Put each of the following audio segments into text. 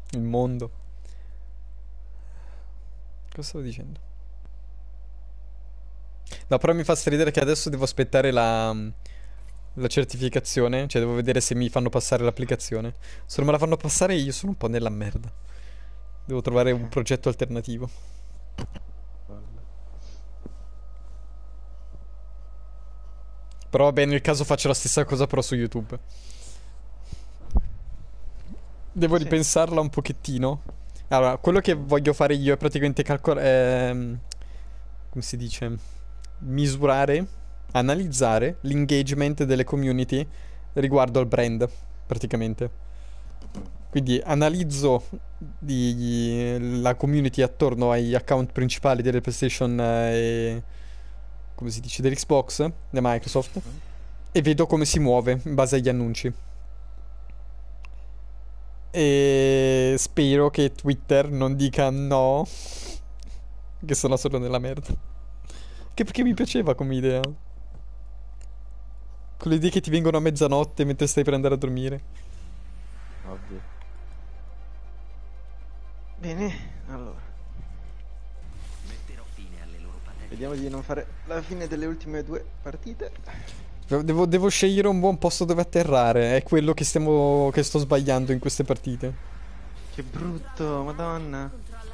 Il mondo. Cosa stavo dicendo? No, però mi fa stridere che adesso devo aspettare la certificazione. Cioè, devo vedere se mi fanno passare l'applicazione. Se non me la fanno passare, io sono un po' nella merda. Devo trovare un Perché? progetto alternativo. Palle. Però vabbè, nel caso faccio la stessa cosa però su YouTube. Devo Sì. ripensarla un pochettino. Allora, quello che voglio fare io è praticamente calcolare... come si dice? Misurare, analizzare l'engagement delle community riguardo al brand, praticamente. Mm. Quindi analizzo la community attorno agli account principali delle PlayStation e... come si dice? Dell'Xbox, da Microsoft, Mhm. e vedo come si muove in base agli annunci. E spero che Twitter non dica no, che sono solo nella merda. Che perché mi piaceva come idea. Quelle idee che ti vengono a mezzanotte mentre stai per andare a dormire. Ovvio. Bene, allora. Vediamo di non fare la fine delle ultime due partite. Devo scegliere un buon posto dove atterrare. È quello che sto sbagliando in queste partite. Che brutto, madonna.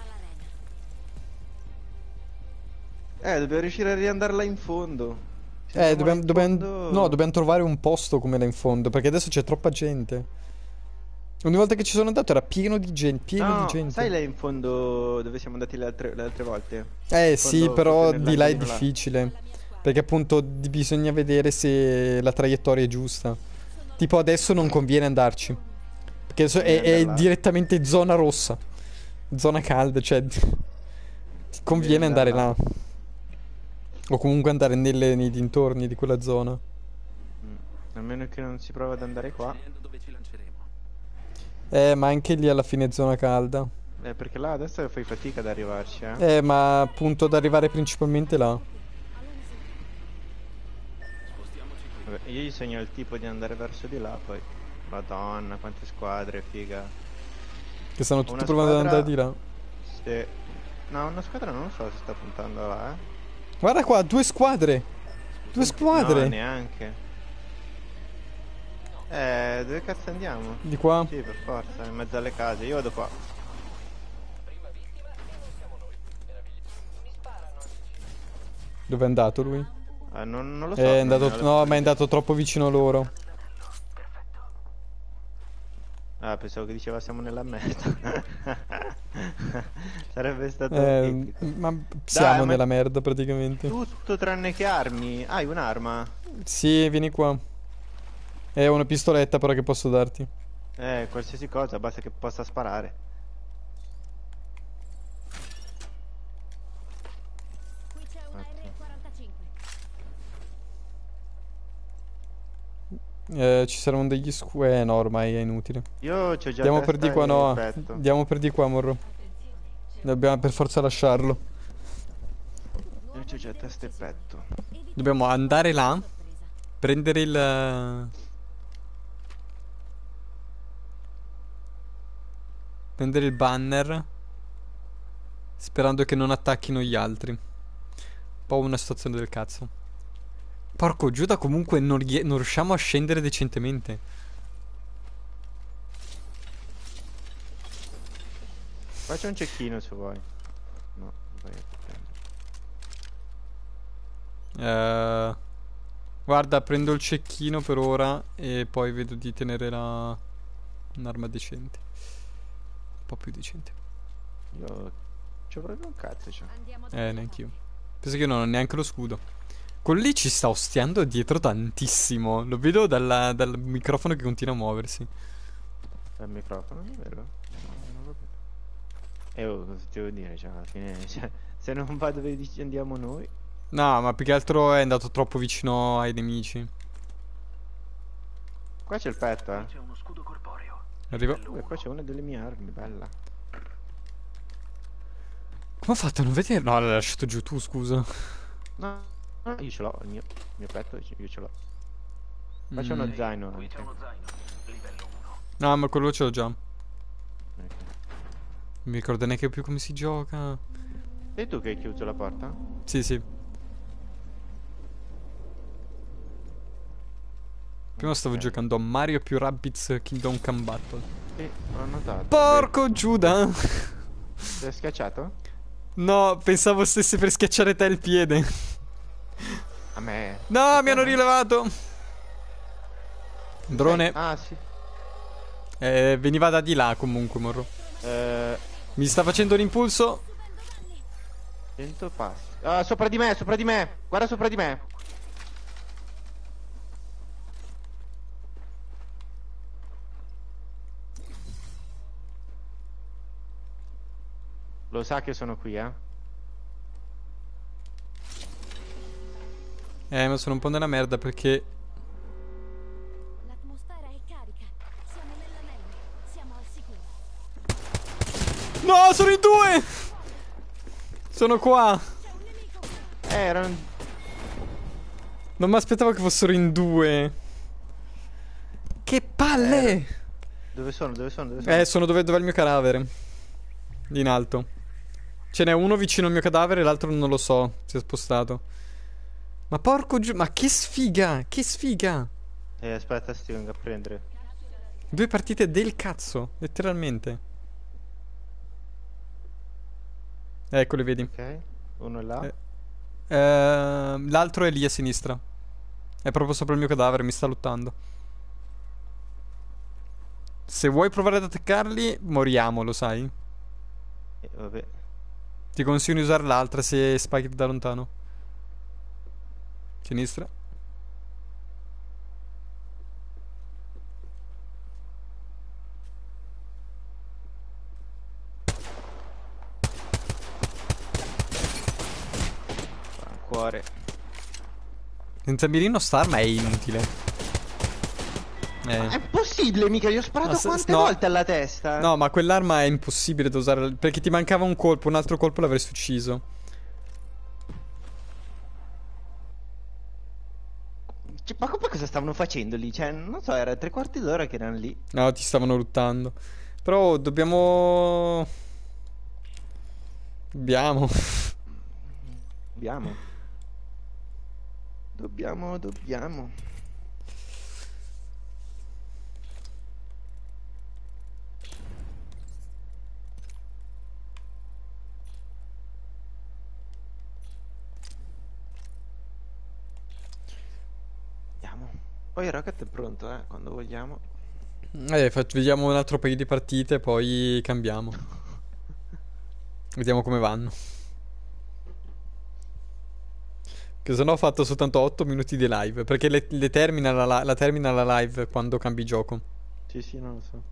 Dobbiamo riuscire a riandare là in fondo. Se andiamo là in No, fondo... dobbiamo trovare un posto come là in fondo. Perché adesso c'è troppa gente. Ogni volta che ci sono andato era pieno di gente. Pieno di No, sai gente. là in fondo dove siamo andati le altre volte? Eh In sì, fondo proprio però di là è nell'angolino là. difficile. Perché appunto bisogna vedere se la traiettoria è giusta. Tipo adesso non conviene andarci. Perché Conviene andare è là. direttamente zona rossa. Zona calda, cioè ti Conviene conviene andare andare là. là. O comunque andare nei dintorni di quella zona. Mm. A meno che non si prova ad andare qua. Ma anche lì alla fine è zona calda. Perché là adesso fai fatica ad arrivarci, eh. Ma appunto ad arrivare principalmente là. Vabbè, io gli segno il tipo di andare verso di là, poi. Madonna, quante squadre, figa. Che stanno Ho tutti una provando ad andare squadra. di là. Se... No, una squadra non so se sta puntando là, eh. Guarda qua, due squadre. Due No, squadre. neanche. Dove cazzo andiamo? Di qua. Sì, per forza, in mezzo alle case. Io vado qua. Dove è andato lui? Non lo È so, non andato... ne ho la No, più ma è pallida idea. andato troppo vicino a loro. Ah, pensavo che diceva siamo nella merda. Sarebbe stato epico. Ma Dai, siamo ma nella merda praticamente. tutto tranne che armi. Hai un'arma? Sì, vieni qua. È una pistoletta però che posso darti. Qualsiasi cosa, basta che possa sparare. Qui c'è una Ottimo. R45. Ci saranno degli no, ormai è inutile. Io c'ho già Andiamo per di testa qua, e no. petto. Andiamo per di qua, Morro. Dobbiamo per forza lasciarlo. Io c'ho già testa e petto. Dobbiamo andare là, prendere il... prendere il banner, sperando che non attacchino gli altri. Un po' una situazione del cazzo. Porco Giuda, comunque non riusciamo a scendere decentemente. Faccio un cecchino se vuoi. No, sbagliato a prendere. Eh, guarda, prendo il cecchino per ora e poi vedo di tenere un'arma decente. Un po' più decente. Io c'ho proprio un cazzo, c'ho. Andiamo da Neanch'io. Penso che io non ho neanche lo scudo. Quello lì ci sta ostiando dietro tantissimo. Lo vedo dal microfono che continua a muoversi. Dal microfono, è vero? No, non lo vedo. Cosa ti devo dire? Cioè, alla fine, cioè, se non va dove andiamo noi. No, ma più che altro è andato troppo vicino ai nemici. Qua c'è il petto, eh. Arrivo. Qua c'è una delle mie armi, bella. Come ho fatto a non vederlo? No, l'hai lasciato giù tu, scusa. No, no, io ce l'ho, il mio petto, io ce l'ho. Qua c'è Mm. uno zaino anche. No, ma quello ce l'ho già. Ok. mi ricordo neanche più come si gioca. Sei tu che hai chiuso la porta? Sì, sì. Prima stavo Ok. giocando a Mario più Rabbids Kingdom Come Battle. Sì, ho notato. Porco Giuda! Ti hai schiacciato? No, pensavo stessi per schiacciare te il piede. A me. No, mi A hanno me? rilevato. Drone. Ah, sì. Veniva da di là comunque, morro. Eh, Mi sta facendo l'impulso. 100 passi. Ah, sopra di me, sopra di me. Guarda sopra di me. Lo sa che sono qui, eh? Ma sono un po' nella merda perché... L'atmosfera è carica. Siamo nell'anello. Siamo al sicuro. No, sono in due! Sono qua. C'è un nemico. Erano... Non mi aspettavo che fossero in due. Che palle! Dove sono? Dove sono? Dove sono? Sono dove è il mio cadavere. In alto. Ce n'è uno vicino al mio cadavere e l'altro non lo so. Si è spostato. Ma porco giù. Ma che sfiga! Che sfiga! Aspetta, ti vengo a prendere. 2 partite del cazzo. Letteralmente. Eccoli, vedi. Ok. Uno è là. L'altro è lì a sinistra. È proprio sopra il mio cadavere. Mi sta lottando. Se vuoi provare ad attaccarli, moriamo, lo sai? Vabbè. Ti consiglio di usare l'altra se spari da lontano. Sinistra. Cuore. Senza mirino sta arma è inutile. È possibile, mica, gli ho sparato Ma se- quante no. volte alla testa? No, ma quell'arma è impossibile da usare perché ti mancava un colpo, un altro colpo l'avresti ucciso. Ma poi cosa stavano facendo lì? Cioè, non so, era 3/4 d'ora che erano lì. No, ti stavano lottando. Però dobbiamo... Dobbiamo. Dobbiamo. Dobbiamo. Andiamo. Poi Rocket è pronto, quando vogliamo. Vediamo un altro paio di partite, poi cambiamo. Vediamo come vanno. Che sennò ho fatto soltanto 8 minuti di live. Perché le termina la termina la live quando cambi gioco. Sì, non lo so.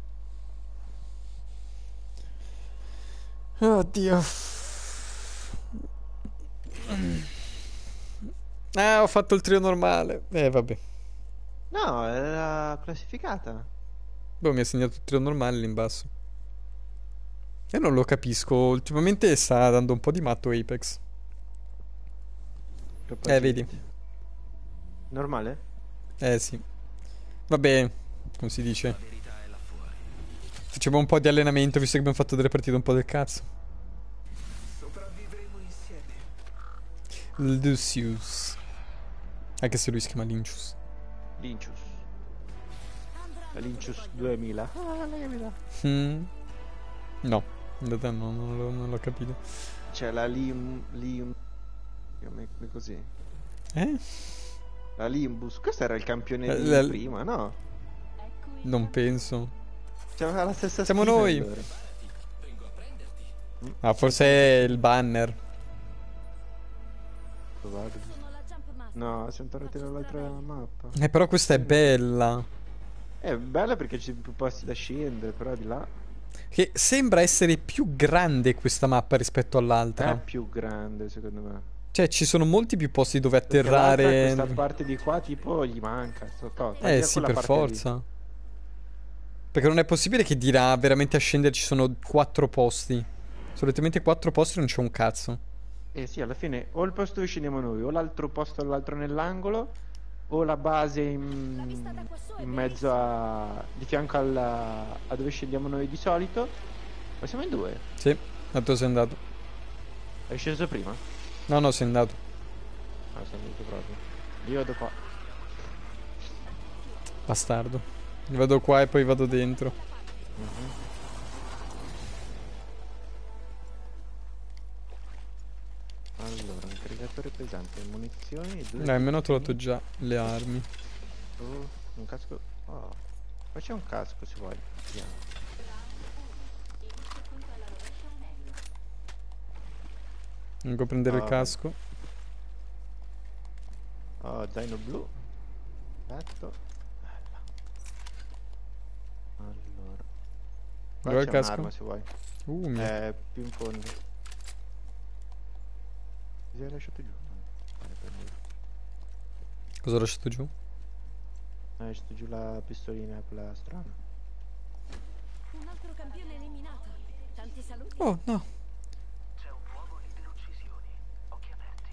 Oddio. Ho fatto il trio normale. Vabbè. No, era classificata. Boh, mi ha segnato il trio normale lì in basso. E non lo capisco. Ultimamente sta dando un po' di matto Apex. Vedi. Normale? Sì. Vabbè, come si dice? Facciamo un po' di allenamento visto che abbiamo fatto delle partite un po' del cazzo. Lucius. Anche se lui si chiama Lincius. Lincius. Andrà La dove Lincius voglio. 2000. Ah, lei mi dà. No, in realtà non l'ho capito. C'è la Lium. Come così. Eh? La Limbus. Questo era il campione di La- prima, no? È qui. Non penso. C'aveva la stessa Siamo skin, noi. allora. Ah, forse è il banner. Probabile. Sono la Jump Master. No, siamo tornati dall'altra mappa. Però questa è bella. È bella perché ci sono più posti da scendere, però di là Che sembra essere più grande questa mappa rispetto è all'altra. più grande, secondo me. Cioè, ci sono molti più posti dove Perché l'altra, atterrare. questa parte di qua, tipo, gli manca. Taglia Sì, quella per parte lì. forza. Perché non è possibile che di là veramente a scendere ci sono 4 posti. Solitamente 4 posti non c'è un cazzo. Eh sì, alla fine o il posto dove scendiamo noi, o l'altro posto all'altro nell'angolo, o la base La vista da qua su è in mezzo a... di fianco a dove scendiamo noi di solito, Ma siamo in due? Sì, ma tu sei andato. Hai sceso prima? No, no, sei andato. Ah, sono andato proprio. Io vado qua. Bastardo. Vado qua e poi vado dentro. Mhm. Allora, un caritatore pesante, munizioni, due Dai, almeno ho trovato pistolini. già le armi. Un casco. Oh, qua c'è un casco se vuoi. Vediamo. Vengo a prendere il Oh, bello. casco. Oh, zaino blu. Perfetto. Bella. Allora. Qua Dov'è il c'è casco? un'arma se vuoi. Mia. Più in fondo. Ti sei lasciato giù? Prendilo. Cosa ho lasciato giù? Hai lasciato giù la pistolina, quella strana. Un altro campione eliminato. Tanti saluti. Oh, no. C'è un nuovo leader uccisioni. Occhi aperti.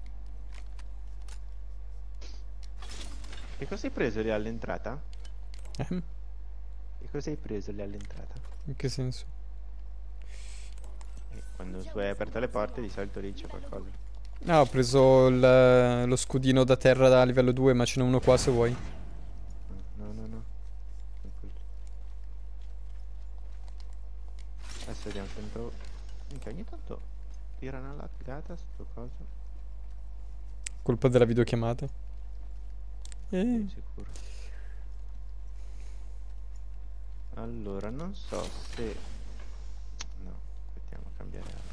Che cosa hai preso lì all'entrata? Eh? Che cosa hai preso lì all'entrata? In che senso? Quando tu hai aperto le porte di solito lì c'è qualcosa. Ah, ho preso lo scudino da terra da livello 2, ma ce n'è uno qua se vuoi. No, no, no. Non quello. Adesso vediamo se entro. Minchia, ogni tanto tira una laggata sto coso. Colpa della videochiamata. Sì, sicuro. Allora, non so se... No, aspettiamo a cambiare arma.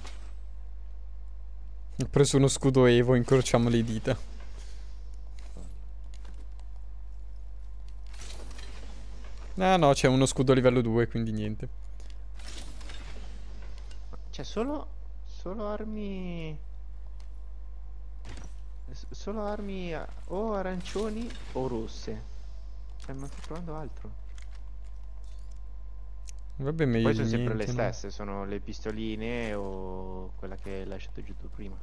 Ho preso uno scudo Evo, incrociamo le dita. Ah no, c'è uno scudo livello 2, quindi niente. Cioè, solo armi... Solo armi o arancioni o rosse. Cioè, non sto trovando altro. Vabbè, meglio Poi di sono sempre le niente, no? stesse, sono le pistoline o quella che hai lasciato giù tu prima.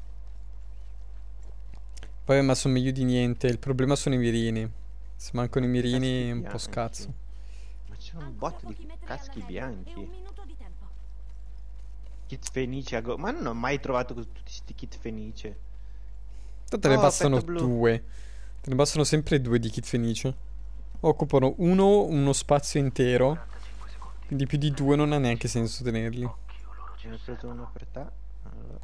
Poi, ma sono meglio di niente. Il problema sono i mirini. Se mancano i mirini è un po' Bianchi. scazzo. Ma c'è un Ancora botto pochi di metri caschi all'anello e un bianchi. minuto di tempo. Kit fenice ma non ho mai trovato tutti questi kit fenice. Tanto te ne bastano petto blu. due. Te ne bastano sempre due di kit fenice. Occupano uno spazio intero. 45 secondi. Quindi più di due non ha neanche senso tenerli. Occhio, loro ci Ne ho preso osservano. uno per te. Allora,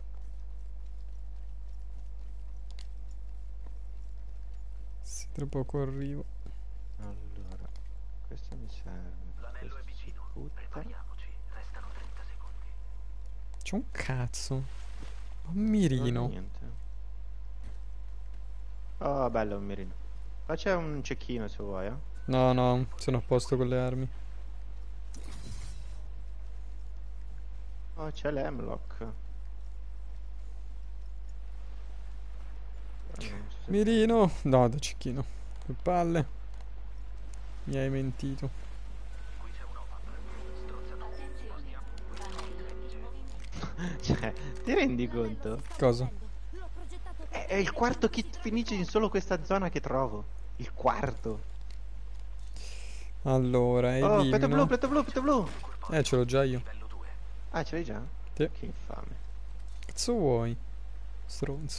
Sì, tra poco arrivo. allora, questo mi serve. L'anello Questo è si vicino. butta. Prepariamoci. Restano 30 secondi. C'è un cazzo. Un Non trovo mirino. niente. Oh, bello un mirino. Qua c'è un cecchino se vuoi, eh. No, no, sono a posto con le armi. Oh, c'è l'Hemlock. Però non so se Mirino. No, da cecchino. Che palle. Mi hai mentito. Qui c'è un OPAP. Strozzato. Cioè, ti rendi conto? Cosa? L'ho progettato È il quarto kit finish in solo questa zona che trovo. Il quarto. Allora, Oh, petto blu, elimino. petto blu, petto blu. Ce l'ho già io. Livello 2. Ah, ce l'hai già? Sì. Che infame. Cazzo vuoi? Stronzo.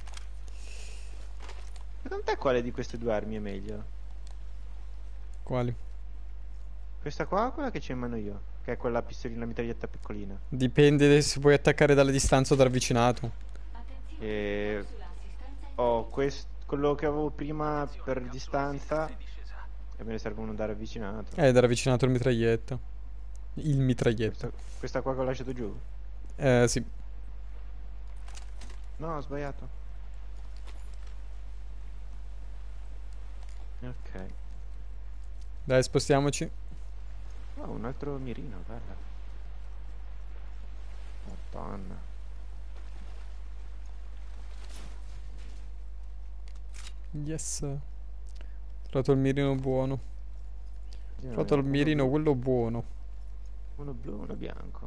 Secondo te quale di queste due armi è meglio? Quali? Questa qua o quella che c'ho in mano io? Che è quella pistolina mitraglietta piccolina. Dipende se puoi attaccare dalla distanza o da ravvicinato. E... Ho quello che avevo prima per distanza. E me ne serve uno da ravvicinato. Da ravvicinato il mitraglietta. Il mitraglietta. Questa qua che ho lasciato giù? Sì. No, ho sbagliato. Ok. Dai, spostiamoci. Oh, un altro mirino, bella. Madonna. Yes. Ho trovato il mirino buono. Ho trovato il Uno mirino blu, quello buono. uno blu, uno bianco.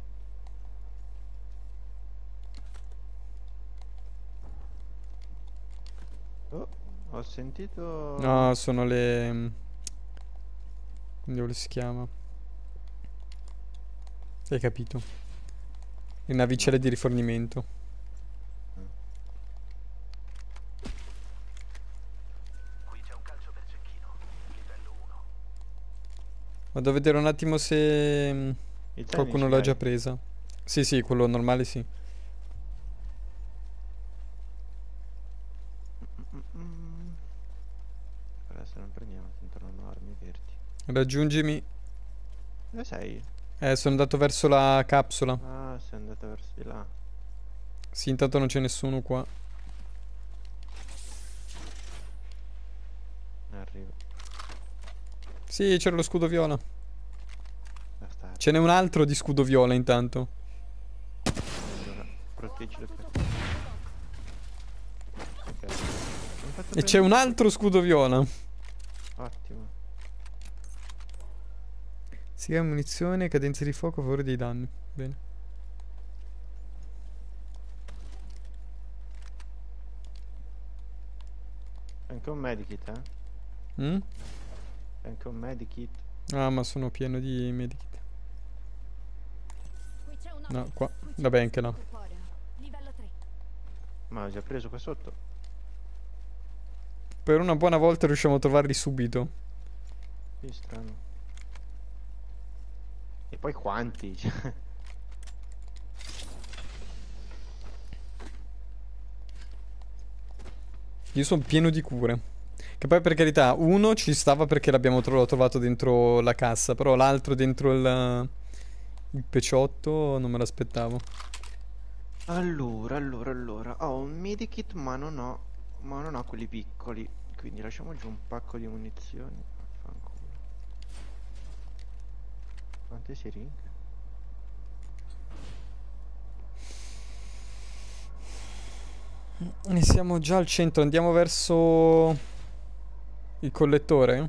Oh, ho sentito... No, sono le... Come si chiama? Hai capito? Le navicelle di rifornimento. Qui c'è un calcio per cecchino. Livello 1. Vado a vedere un attimo se Il qualcuno tennis l'ha ce già l'hai? presa. Sì, sì, quello normale sì. Mm. Adesso non prendiamo, intorno armi verdi. Raggiungimi. Dove sei? Sono andato verso la capsula. Ah, sei andato verso di là. Sì, intanto non c'è nessuno qua. Arrivo. Sì, c'era lo scudo viola. Da stare. Ce n'è un altro di scudo viola intanto. Allora, proteggilo per. Ok. Mi ha fatto E c'è un prendere- altro scudo viola. Ottimo. Si crea munizione, cadenza di fuoco a favore dei danni. Bene. Anche un medikit, eh? Mm? Anche un medikit. Ah, ma sono pieno di medikit. Qui c'è un No, qua. Qui c'è Vabbè, un anche là. corporeo. Livello 3. Ma ho già preso qua sotto. Per una buona volta riusciamo a trovarli subito. Sì, strano. E poi quanti? Cioè, Io sono pieno di cure. Che poi per carità, uno ci stava perché l'ho trovato dentro la cassa, però l'altro dentro il peciotto non me l'aspettavo. allora. Ho un medikit ma non ho quelli piccoli. Quindi lasciamo giù un pacco di munizioni. Vaffanculo. Quante siringhe? E siamo già al centro, andiamo verso il collettore?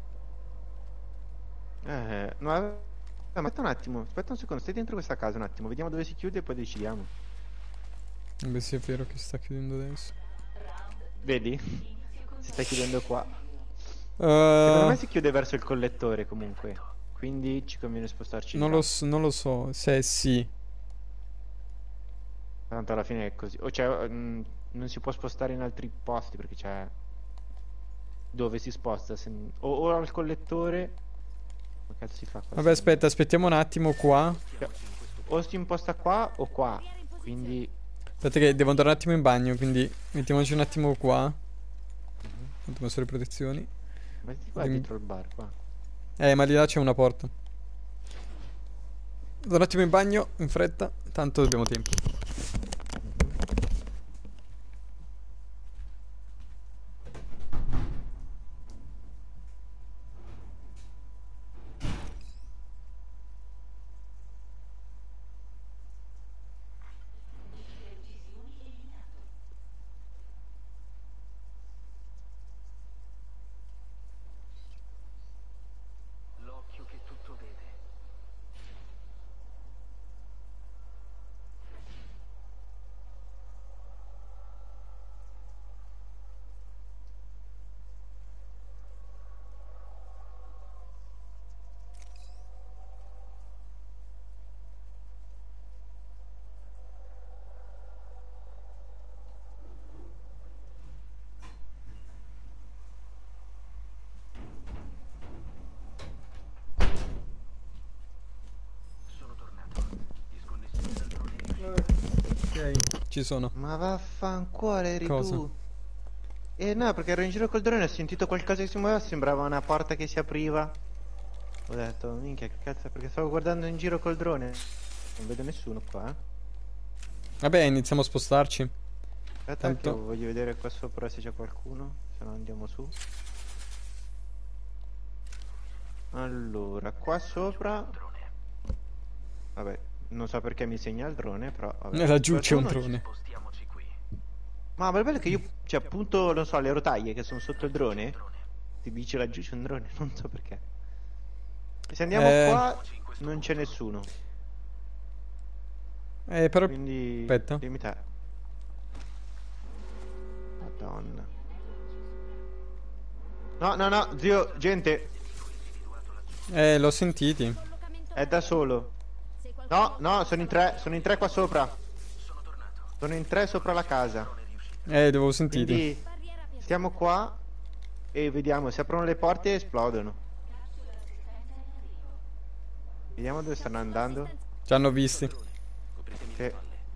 No, aspetta un attimo, aspetta un secondo, stai dentro questa casa un attimo, vediamo dove si chiude e poi decidiamo. Beh, sì, è vero che sta chiudendo adesso. Vedi? Si sta chiudendo qua. Secondo me Eh, si chiude verso il collettore comunque. Quindi ci conviene spostarci di là. non lo so, se sì. Tanto alla fine è così. O cioè, non si può spostare in altri posti perché c'è. Dove si sposta? O al collettore. Ma cazzo si fa qua? Vabbè, aspetta, aspettiamo un attimo qua. Cioè, o si imposta qua o qua. Quindi. Aspetta che devo andare un attimo in bagno, quindi mettiamoci un attimo qua. Ho messo le protezioni. Metti qua Dim- dietro il bar qua. Ma di là c'è una porta. Vado un attimo in bagno, in fretta, tanto abbiamo tempo. L'occhio che tutto vede. Sono tornato. Disconnessione dal drone. Ok, ci sono. Ma vaffanculo eri Cosa? tu. No, perché ero in giro col drone e ho sentito qualcosa che si muoveva, sembrava una porta che si apriva. Ho detto, minchia, che cazzo, perché stavo guardando in giro col drone. Non vedo nessuno qua, eh. Vabbè, iniziamo a spostarci. Aspetta che Tanto. voglio vedere qua sopra se c'è qualcuno, se no andiamo su. Allora, qua sopra. Vabbè, non so perché mi segna il drone, però vabbè. Laggiù c'è un Qualcuno drone. Spostiamoci qui. Ma il bello è che io, cioè appunto, non so, le rotaie che sono sotto il drone, ti dice laggiù c'è un drone, non so perché. E se andiamo qua, non c'è nessuno. Però. Quindi, Aspetta. dimmi te. Madonna. No, zio, gente, L'ho sentiti. Collocamento è da solo. No, no, sono in tre qua sopra. Sono in tre sopra la casa. Devo sentire. Quindi stiamo qua e vediamo, si aprono le porte e esplodono. Vediamo dove stanno andando. Ci hanno visti. Sì.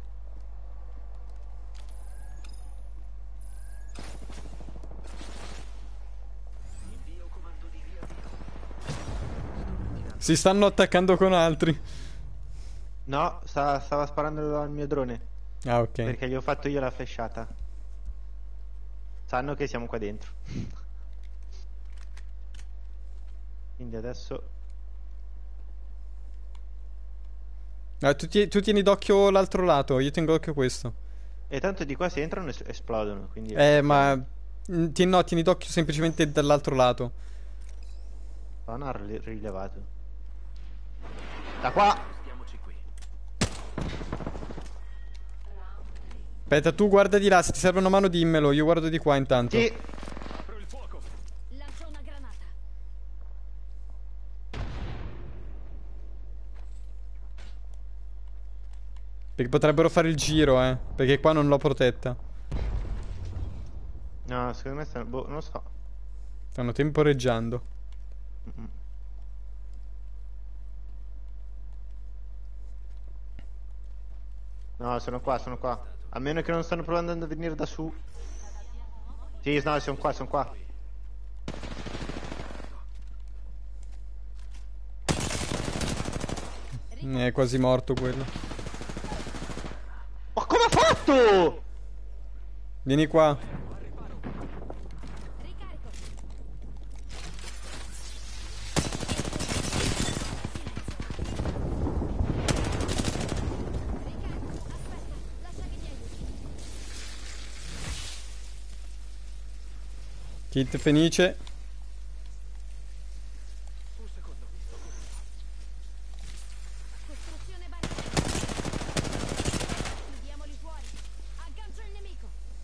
Si stanno attaccando con altri. No, stava sparando al mio drone. Ah, ok. Perché gli ho fatto io la flashata. Sanno che siamo qua dentro. Quindi adesso... Tu tieni d'occhio l'altro lato, io tengo d'occhio questo. E tanto di qua si entrano e esplodono. Quindi... Ma... No, tieni d'occhio semplicemente dall'altro lato. Non ha rilevato. Da qua! Aspetta, tu guarda di là, se ti serve una mano dimmelo, io guardo di qua intanto. Sì! Lancio una granata. Perché potrebbero fare il giro, perché qua non l'ho protetta. No, secondo me stanno... Boh, non lo so. Stanno temporeggiando. No, sono qua, sono qua. A meno che non stanno provando a venire da su. Sì, no, sono qua, sono qua. È quasi morto quello. Ma come ha fatto? Vieni qua. Ricarico. Aspetta, lascia che ti aiuti. Kit Fenice. Costruzione barriera. Chiudiamoli fuori. Aggancio il nemico.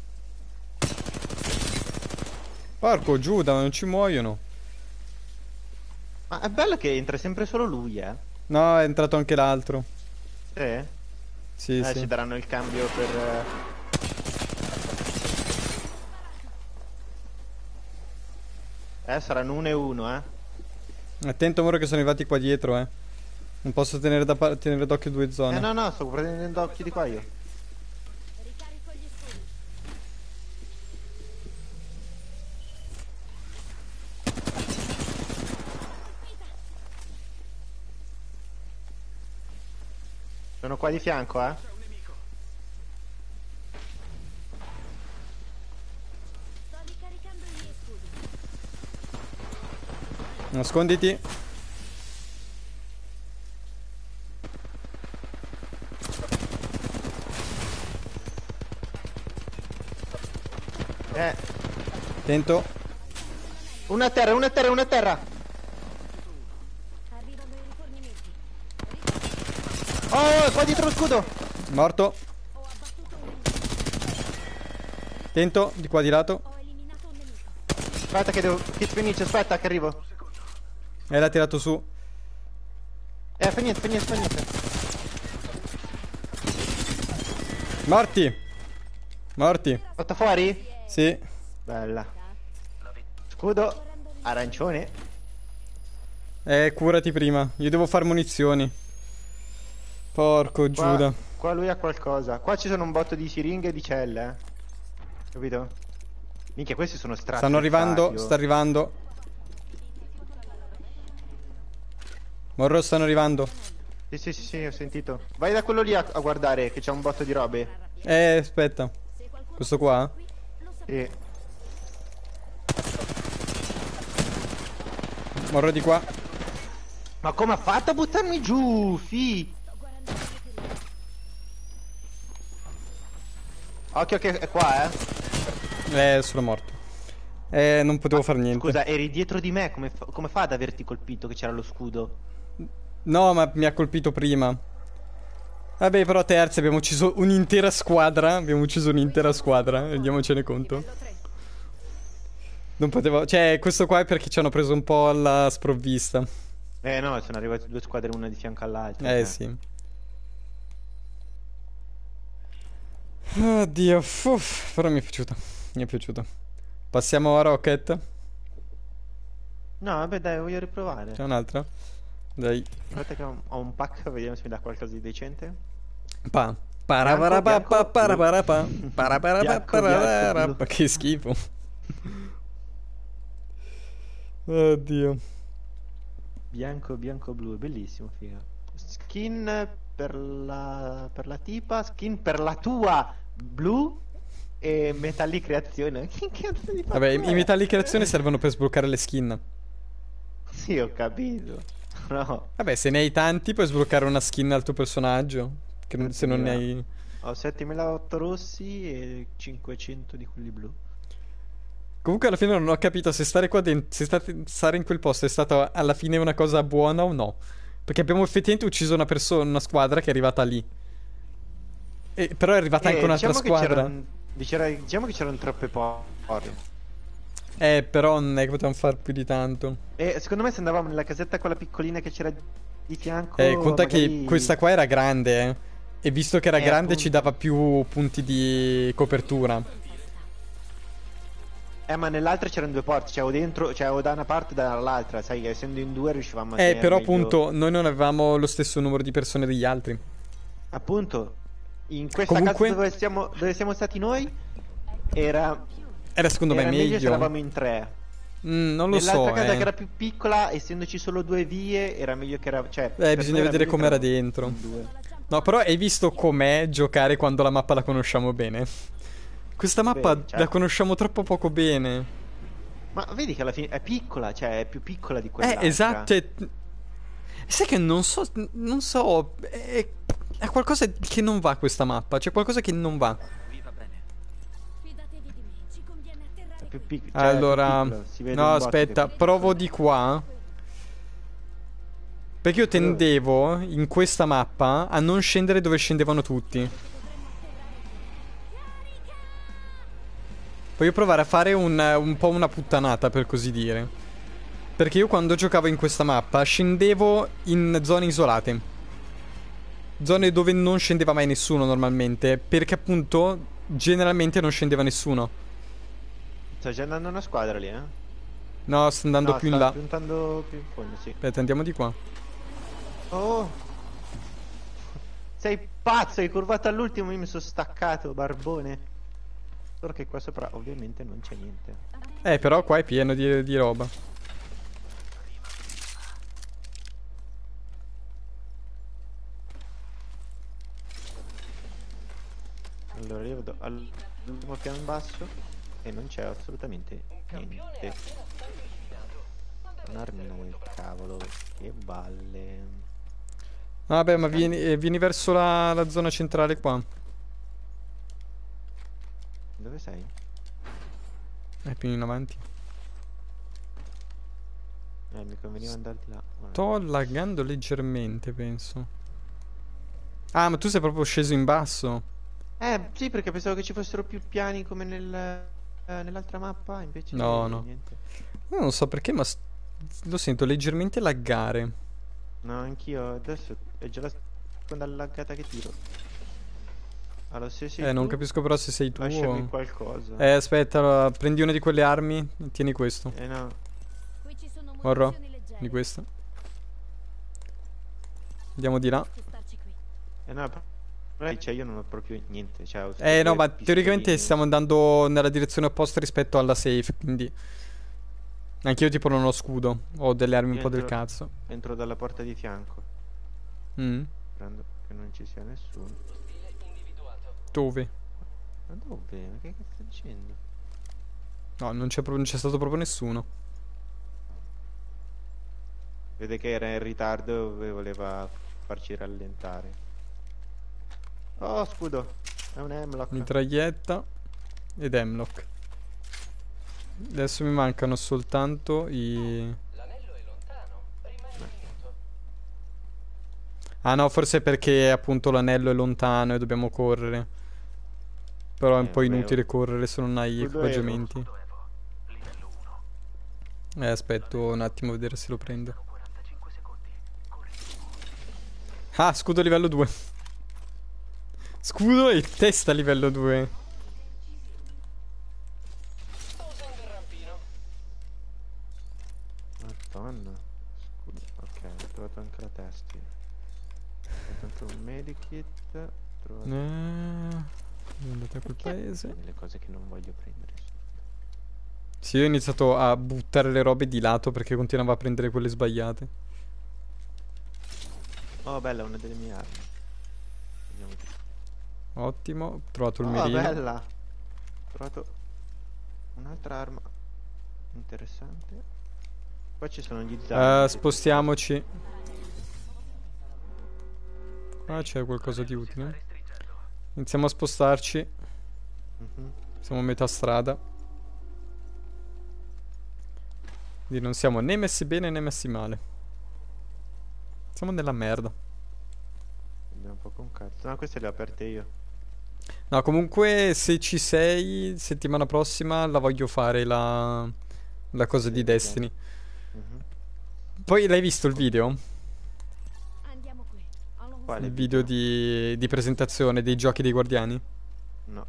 Porco Giuda, ma non ci muoiono. Ma è bello che entra sempre solo lui, No, è entrato anche l'altro. Sì? Sì, Ci sì. daranno il cambio per... saranno 1 e 1, Attento Moro che sono arrivati qua dietro, Non posso tenere tenere d'occhio due zone. no, no, sto prendendo occhi di qua io. Ricarico gli scudi. Sono qua di fianco, Sto ricaricando i miei scudi. Nasconditi. Attento. Una a terra, una a terra, una a terra. Arrivano i rifornimenti. Oh, qua dietro lo scudo. Morto. Ho abbattuto un nemico. Attento, di qua di lato. Ho eliminato un nemico. Aspetta che devo... Che finisce, aspetta che arrivo. L'ha tirato su. Fa niente, fa niente, fa niente. Morti. Morti. Fatta fuori? Sì. Bella. Scudo. Arancione. Curati prima. Io devo fare munizioni. Porco Giuda. Qua lui ha qualcosa. Qua ci sono un botto di siringhe e di celle, Capito? Minchia, questi sono strati. Stanno arrivando, sta arrivando. Morro, stanno arrivando. Sì, sì, sì, sì, ho sentito. Vai da quello lì a guardare che c'è un botto di robe. Aspetta. Questo qua? Sì. Morro di qua. Ma come ha fatto a buttarmi giù, fi? Occhio che è qua, Sono morto. Non potevo fare niente. Scusa, eri dietro di me, come fa ad averti colpito che c'era lo scudo? No, ma mi ha colpito prima. Vabbè, però terzi abbiamo ucciso un'intera squadra. Rendiamocene conto. Non potevo... Cioè, questo qua è perché ci hanno preso un po' alla sprovvista. No, sono arrivate due squadre una di fianco all'altra. Sì. Oddio, però mi è piaciuto. Mi è piaciuto. Passiamo a Rocket. No, vabbè, dai, voglio riprovare. C'è un'altra? Dai. Aspetta che ho un pack, vediamo se mi dà qualcosa di decente. Pa. Bianco, bianco, Paraparapa. blu. Bianco, bianco, Paraparapa. blu. Che schifo. Oddio. Bianco, bianco, blu, è bellissimo, figa. Skin per la tipa, skin per la tua blu e metalli creazione. Che cazzo di fatto Vabbè, è? i metalli creazione servono per sbloccare le skin. Sì, ho capito. No. Vabbè, se ne hai tanti puoi sbloccare una skin al tuo personaggio. Che se non ne hai... Ho 7008 rossi e 500 di quelli blu. Comunque alla fine non ho capito se stare qua dentro, se stare in quel posto è stata alla fine una cosa buona o no. Perché abbiamo effettivamente ucciso una persona, una squadra che è arrivata lì. Però è arrivata anche un'altra Diciamo che squadra. diciamo che c'erano troppe porte. Però non è che potevamo far più di tanto. E secondo me se andavamo nella casetta quella piccolina che c'era di fianco, Conta che magari... questa qua era grande, E visto che era grande appunto. ci dava più punti di copertura. Ma nell'altra c'erano due porte, cioè o dentro, cioè o da una parte o dall'altra, sai, essendo in due riuscivamo a tenere Però meglio... appunto noi non avevamo lo stesso numero di persone degli altri. Appunto, in questa Comunque- casa dove siamo stati noi, era Secondo me meglio se meglio. eravamo in tre. Non lo so, Nell'altra casa che era più piccola, essendoci solo due vie, era meglio che era... Cioè, per Bisogna noi era vedere meglio che com'era eravamo dentro. in due. No, però hai visto com'è giocare quando la mappa la conosciamo bene? Questa mappa Beh, certo. la conosciamo troppo poco bene. Ma vedi che alla fine è piccola, cioè è più piccola di quell'altra. Esatto. Sai che non so. Non so. È qualcosa che non va questa mappa. C'è qualcosa che non va. Fidatevi di me, ci conviene atterrare È più qui. piccola. Allora. Si vede No, un botto aspetta. che- Provo di qua. Perché io tendevo in questa mappa a non scendere dove scendevano tutti. Voglio provare a fare un po' una puttanata, per così dire. Perché io quando giocavo in questa mappa scendevo in zone isolate. Zone dove non scendeva mai nessuno normalmente. Perché appunto generalmente non scendeva nessuno. Sta già andando una squadra lì, eh? No, sto andando No, più in sta là. puntando più in fondo, sì. Aspetta, andiamo di qua. Oh! Sei pazzo, hai curvato all'ultimo, io mi sono staccato, barbone. Solo che qua sopra ovviamente non c'è niente. Però qua è pieno di roba. Allora io vado all'ultimo piano in basso e non c'è assolutamente niente. Un'armina del cavolo, che balle. Vabbè, ma vieni verso la zona centrale qua. Dove sei? Più in avanti. Mi conveniva andare di là. Guarda. Sto laggando leggermente, penso. Ah, ma tu sei proprio sceso in basso. Sì, perché pensavo che ci fossero più piani come nell'altra mappa, invece No, no. niente. Io non so perché, ma lo sento leggermente laggare. No, anch'io adesso è già la seconda laggata che tiro. Allora, se sei Non tu, capisco però se sei tu lasciami o... qualcosa. Aspetta, allora, prendi una di quelle armi, tieni questo. No. Qui ci sono Morro, munizioni leggere. di questo. Andiamo di là. Starci qui. No, cioè io non ho proprio niente. Cioè, ho solo No, due ma teoricamente pistoline. stiamo andando nella direzione opposta rispetto alla safe, quindi... Anch'io tipo non ho scudo, ho delle armi un Io po' del entro- cazzo. Entro dalla porta di fianco. Sperando che non ci sia nessuno. Dove? Ma dove? Ma che cazzo stai dicendo? No, non c'è stato proprio nessuno. Vede che era in ritardo e voleva farci rallentare. Oh, scudo. È un hemlock. Mitraglietta ed Hemlock. Adesso mi mancano soltanto i... Ah no, forse è perché appunto l'anello è lontano e dobbiamo correre. Però è un po' vabbè, inutile correre se non hai Scudo equipaggiamenti. Livello 1. Aspetto un attimo a vedere se lo prendo. 45 secondi. Corri. Ah, scudo livello 2. Scudo e testa livello 2. Madonna. Scusa. Ok, ho trovato anche la testa. Ho trovato un medikit. Ho trovato Andate a quel paese. delle cose che non voglio prendere. Sì, io ho iniziato a buttare le robe di lato perché continuavo a prendere quelle sbagliate. Oh, bella, una delle mie armi. Vediamo qui. Ottimo, ho trovato il Oh, mirino. bella. Ho trovato un'altra arma interessante. Qua ci sono gli zaini. Spostiamoci. Qua c'è qualcosa di utile. Iniziamo a spostarci. Mhm. Siamo a metà strada. Quindi non siamo né messi bene né messi male. Siamo nella merda. Abbiamo poco un cazzo. No, queste le ho aperte io. No, comunque se ci sei, settimana prossima la voglio fare la cosa Sì, di vediamo. Destiny. Mhm. Poi l'hai visto il video? Andiamo qui. Allora, Quale Il video di presentazione dei giochi dei Guardiani? No.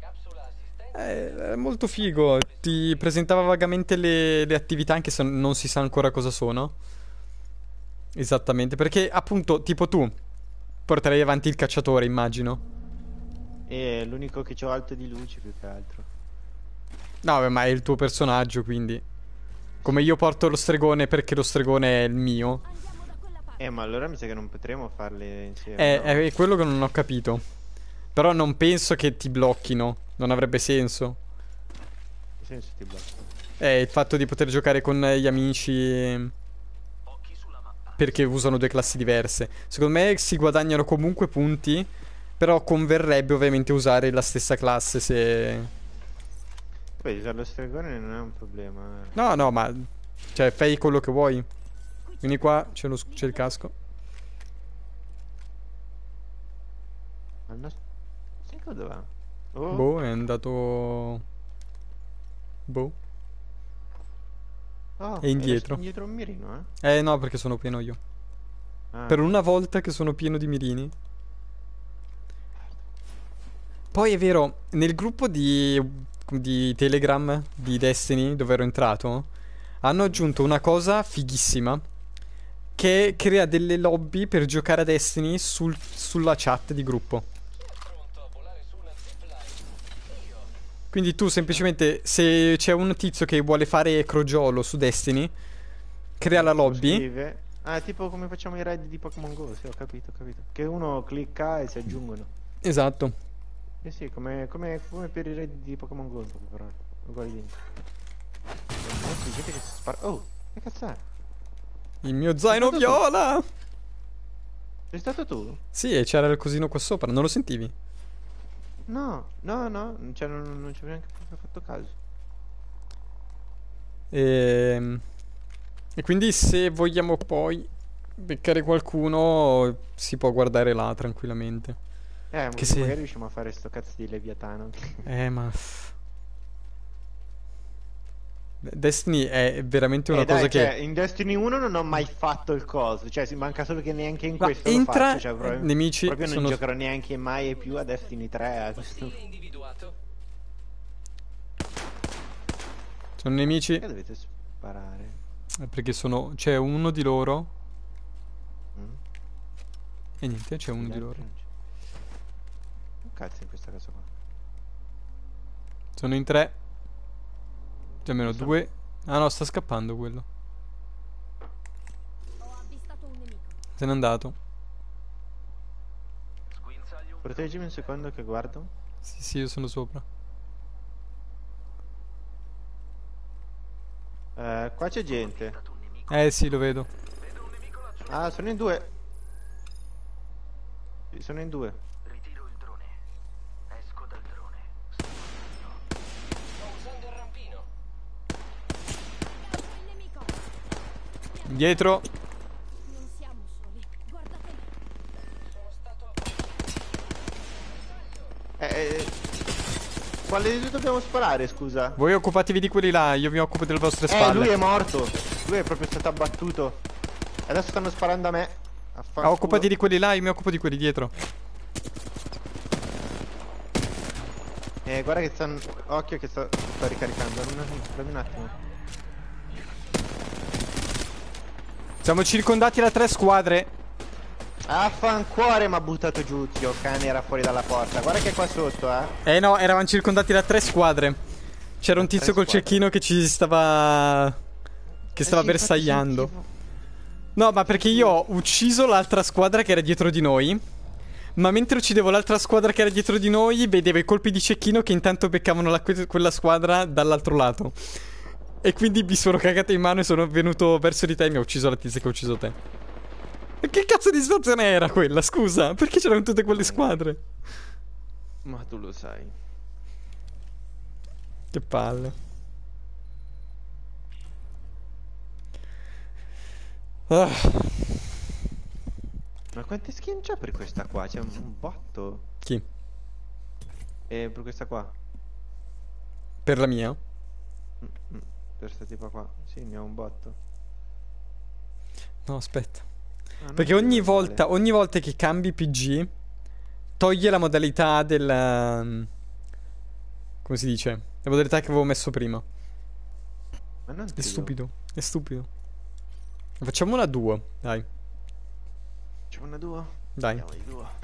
È molto figo. Ti presentava vagamente le attività, anche se non si sa ancora cosa sono. Esattamente, perché appunto, tipo tu porterei avanti il cacciatore, immagino. E l'unico che c'ho alto di luce più che altro. No, beh, ma è il tuo personaggio, quindi. Come io porto lo stregone perché lo stregone è il mio. andiamo da quella parte. Ma allora mi sa che non potremo farle insieme. È quello che non ho capito. Però non penso che ti blocchino. Non avrebbe senso. Che senso ti blocco? Il fatto di poter giocare con gli amici perché usano due classi diverse. Secondo me si guadagnano comunque punti. Però converrebbe ovviamente usare la stessa classe se... Poi usare lo stregone non è un problema. No, no, ma... Cioè, fai quello che vuoi. Vieni qua, c'è il casco. Ma il nostro... Sai cosa va? Oh. Boh, è andato... Boh. Oh, è indietro. È indietro un mirino, eh? No, perché sono pieno io. Ah. Per una volta che sono pieno di mirini. Poi è vero, nel gruppo di Telegram di Destiny, dove ero entrato, hanno aggiunto una cosa fighissima, che crea delle lobby per giocare a Destiny sulla chat di gruppo. Quindi tu semplicemente, se c'è un tizio che vuole fare crogiolo su Destiny, crea la lobby. Scrive. Ah, tipo come facciamo i raid di Pokémon Go, sì, ho capito, ho capito. Che uno clicca e si aggiungono. Esatto. Sì, come per i raid di Pokémon Go, in poche parole. Uguali identici. C'è gente che si spara. Oh, che cazzo è? Il mio zaino Sei stato tu? viola! Sei stato tu? Sì, e c'era il cosino qua sopra, non lo sentivi? No, cioè non ci avevo neanche proprio fatto caso. E quindi se vogliamo poi beccare qualcuno, si può guardare là tranquillamente. Che se... magari riusciamo a fare sto cazzo di Leviatano. ma... Destiny è veramente una Dai, cosa cioè, che... in Destiny 1 non ho mai fatto il coso. Cioè, si manca solo che neanche in Ma questo entra- lo faccio. Cioè, proprio, nemici proprio non sono- giocherò neanche mai più a Destiny 3. A questo... Sono nemici. Perché dovete sparare? Perché sono... C'è uno di loro. Mm? E niente, c'è uno Gli di altri loro. non c'è. Che cazzo in questa casa qua? Sono in 3. C'è almeno Sono- 2. Ah no, sta scappando quello. Ho avvistato un nemico. Se n'è andato. Proteggimi un secondo che guardo. Sì, sì, io sono sopra. Qua c'è gente. Sì, lo vedo. Ah, sono in due. Sì, sono in due. Ritiro il drone. Esco dal drone. Sto usando il rampino. Il nemico. Dietro. Non siamo soli. Guardate lì. Sono stato Quale di due dobbiamo sparare, scusa? Voi occupatevi di quelli là, io mi occupo delle vostre spalle. Lui è morto. Lui è proprio stato abbattuto. Adesso stanno sparando a me. Occupati di quelli là, io mi occupo di quelli dietro. Guarda che stanno... Occhio che sto ricaricando. Dammi un attimo. Siamo circondati da 3 squadre. Affancuore mi ha buttato giù, zio. Cane era fuori dalla porta. Guarda che è qua sotto, No, eravamo circondati da 3 squadre. C'era un tizio col cecchino che ci stava... Che stava sì, bersagliando. infatti No, ma perché io ho ucciso l'altra squadra che era dietro di noi. Ma mentre uccidevo l'altra squadra che era dietro di noi, vedevo i colpi di cecchino che intanto beccavano quella squadra dall'altro lato. E quindi mi sono cagato in mano e sono venuto verso di te e mi ha ucciso la tizia che ha ucciso te. E che cazzo di situazione era quella, scusa? Perché c'erano tutte quelle squadre? Ma tu lo sai. Che palle. Ah. Ma quante skin c'è per questa qua? C'è un botto. Chi? E per questa qua? Per la mia? Per questa tipa qua. Sì, ne ho un botto. No, aspetta. Non Perché mi ogni vedo male. ogni volta che cambi PG, toglie la modalità del... come si dice? La modalità che avevo messo prima. Ma non È credo. stupido, è stupido. Facciamo una duo, dai. C'è una duo? Dai. Andiamo di duo.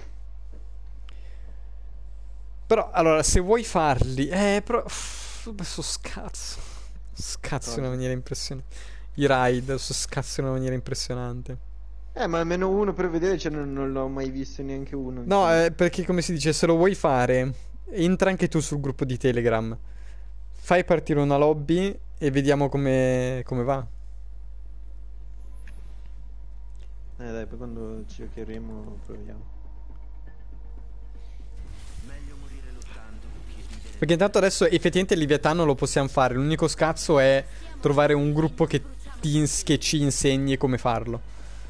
Però, allora, se vuoi farli... però... adesso scazzo. Scazzo in una Cosa? maniera impressionante. I raid, adesso scazzo in una maniera impressionante. Ma almeno uno per vedere, cioè non l'ho mai visto neanche uno. No, perché come si dice, se lo vuoi fare, entra anche tu sul gruppo di Telegram. Fai partire una lobby e vediamo come va. Dai, poi quando ci giocheremo proviamo. Perché intanto adesso effettivamente il Leviatano lo possiamo fare. L'unico scazzo è trovare un gruppo che ci insegni come farlo.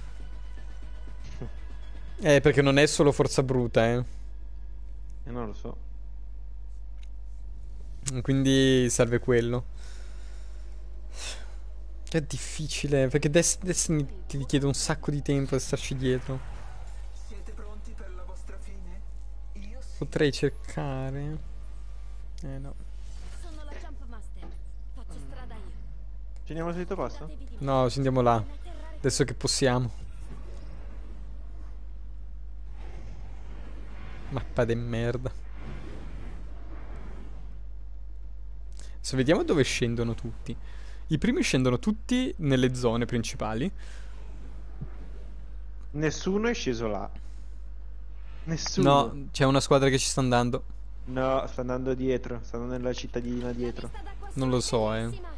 Perché non è solo forza bruta, Non lo so. Quindi serve quello. È difficile, perché Destiny ti richiede un sacco di tempo per starci dietro. Siete pronti per la vostra fine? Io sì. Potrei cercare. No. Sono la Jump Master. Faccio strada io. Ci andiamo al solito posto? Datevi di No, ci andiamo là. atterrare. Adesso che possiamo. Mappa de merda. Adesso vediamo dove scendono tutti. I primi scendono tutti nelle zone principali. Nessuno è sceso là. Nessuno. No, c'è una squadra che ci sta andando. No, sta andando dietro. Sta andando nella cittadina dietro. La vista da qua Non lo so, bellissima.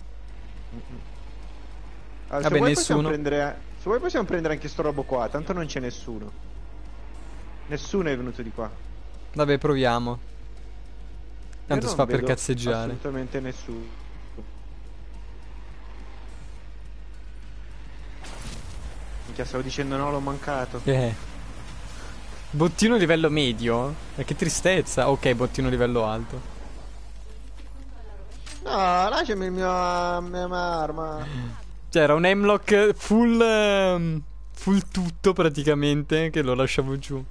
Allora, Vabbè, se vuoi possiamo nessuno. prendere. Se vuoi possiamo prendere anche sto robo qua. Tanto non c'è nessuno. Nessuno è venuto di qua. Vabbè, proviamo. Tanto Io si non fa per vedo cazzeggiare. assolutamente nessuno. Minchia, stavo dicendo no, l'ho mancato. Bottino livello medio? Che tristezza. Ok, bottino livello alto. No, lasciami il mio mia arma. Cioè, era un hemlock full tutto praticamente, che lo lasciavo giù.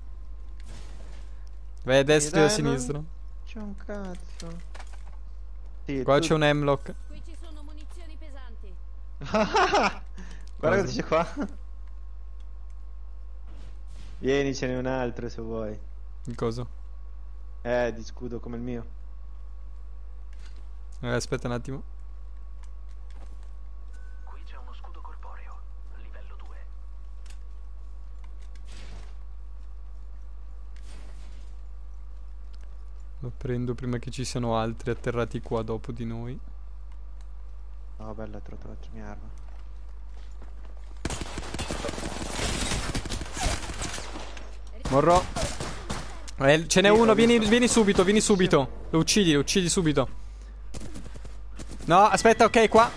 Vai a destra e a dai, non- sinistra. C'è un cazzo. Sì, Qua tu- c'è un hemlock. Qui ci sono munizioni pesanti. Guarda Cosa? cosa c'è qua. Vieni, ce n'è un altro se vuoi. Il coso. Di scudo come il mio. Aspetta un attimo. Qui c'è uno scudo corporeo, livello 2. Lo prendo prima che ci siano altri atterrati qua dopo di noi. Oh, bella, te l'ho trovato la mia arma. Morro. Ce n'è Sì, uno, ho visto. vieni subito, vieni subito. Lo uccidi subito. No, aspetta, ok, qua.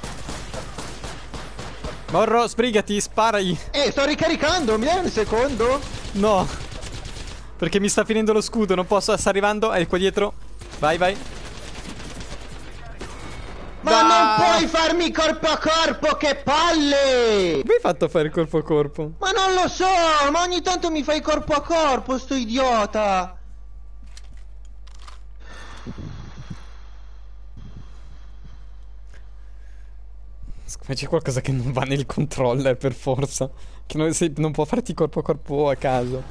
Morro, sbrigati, sparagli. Sto ricaricando, mi dai un secondo? No. Perché mi sta finendo lo scudo, non posso, sta arrivando, è qua dietro. Vai, vai. Ma Dai. non puoi farmi corpo a corpo, che palle! Come hai fatto a fare corpo a corpo? Ma non lo so, ma ogni tanto mi fai corpo a corpo, sto idiota. Come c'è qualcosa che non va nel controller per forza. Che non può farti corpo a corpo a caso.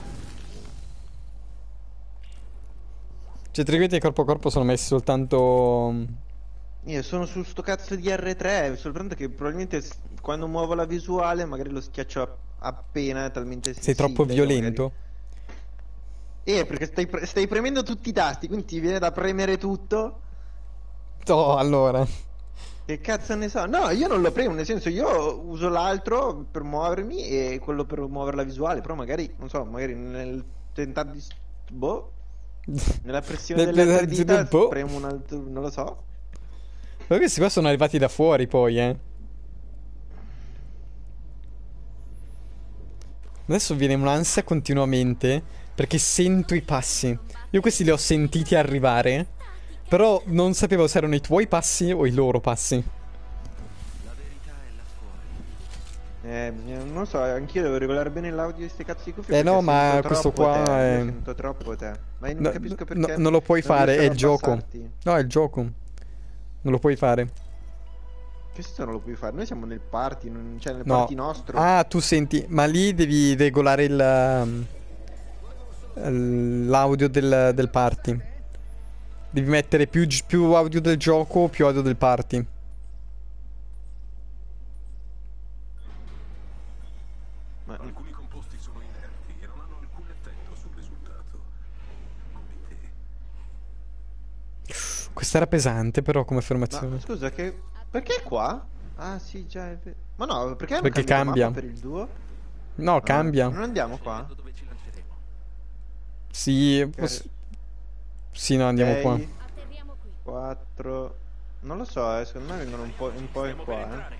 Cioè, teoricamente i corpo a corpo sono messi soltanto. Io sono su sto cazzo di R3, soltanto che probabilmente quando muovo la visuale magari lo schiaccio appena, è talmente Sei troppo sensibile che violento. perché stai premendo tutti i tasti, quindi ti viene da premere tutto. Oh, allora. Che cazzo ne so? No, io non lo premo, nel senso io uso l'altro per muovermi e quello per muovere la visuale, però magari, non so, magari nel tentare di... Boh, nella pressione delle altre dita Boh. premo un altro, non lo so. Ma questi qua sono arrivati da fuori poi, eh. Adesso viene un'ansia continuamente perché sento i passi. Io questi li ho sentiti arrivare, però non sapevo se erano i tuoi passi o i loro passi. Non lo so, anch'io devo regolare bene l'audio di ste cazzo di cuffie perché No, ma sento questo troppo qua te, è... io sento troppo te. Ma io non No, capisco perché non lo puoi fare, è il riescono a gioco. abbassarti. No, è il gioco. Non lo puoi fare. Questo non lo puoi fare, noi siamo nel party, cioè nel No. party nostro. Ah, tu senti, ma lì devi regolare l'audio del party. Devi mettere più audio del gioco, più audio del party. Ma Alcuni composti sono inerti e non hanno alcun effetto sul risultato. Come te. Questa era pesante però come affermazione. scusa, perché è qua? Ah sì, già è vero. Ma no, perché hanno Perché cambiato cambia. mappa per il duo? No, Ah, cambia. non andiamo qua? Dove ci lanceremo? Sì, sì, no, andiamo qua. 6, Atterriamo qui. 4. Non lo so, secondo me vengono un po' in Stiamo per qua, entrare.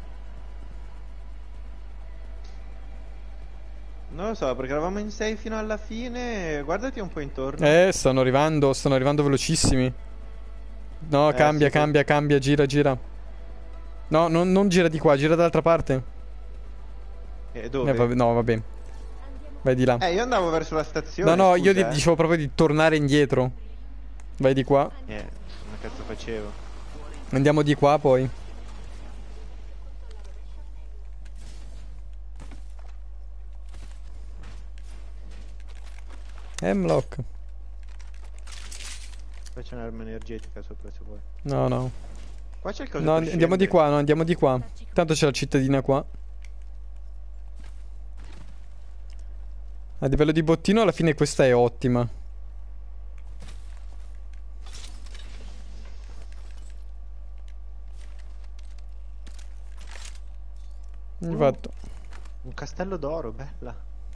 Non lo so, perché eravamo in 6 fino alla fine. Guardati un po' intorno. Stanno arrivando velocissimi. No, cambia, sì, cambia, gira, gira. No, non gira di qua, gira dall'altra parte. Dove? No, vabbè. Vai di là. Io andavo verso la stazione. No, io scusa, dicevo proprio di tornare indietro. Vai di qua. Come cazzo facevo? Andiamo di qua poi. Hemlock. Qua c'è un'arma energetica sopra se vuoi. No, no. Qua c'è il coso No, per andiamo di scendere. qua, no, andiamo di qua. Tanto c'è la cittadina qua. A livello di bottino alla fine questa è ottima. Infatti. Un castello d'oro, bella.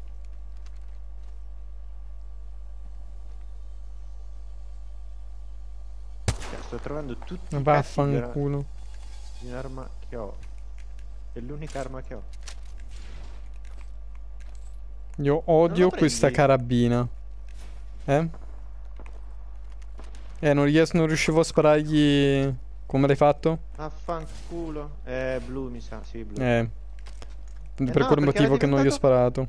Sto trovando tutti i pezzi Vaffanculo. di un'arma che ho. È l'unica arma che ho. Io Non odio la questa prendi? carabina. Non riuscivo a sparargli. Come l'hai fatto? Affanculo. Blu mi sa, sì, blu. Per no, quel perché motivo era che non gli ho diventato- sparato.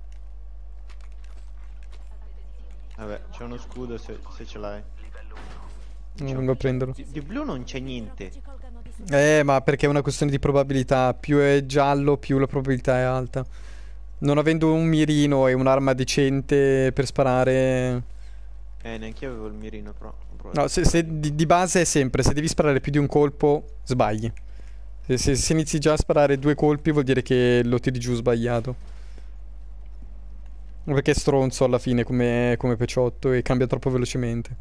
Vabbè, c'è uno scudo se ce l'hai. Non vengo a prenderlo. Di blu non c'è niente. Ci colgano di sopra. Ma perché è una questione di probabilità. Più è giallo, più la probabilità è alta. Non avendo un mirino e un'arma decente per sparare. Neanche io avevo il mirino, però. ho provato. No, se di base è sempre, se devi sparare più di un colpo, sbagli. Se inizi già a sparare 2 colpi vuol dire che lo tiri giù sbagliato. Perché è stronzo alla fine come peciotto e cambia troppo velocemente.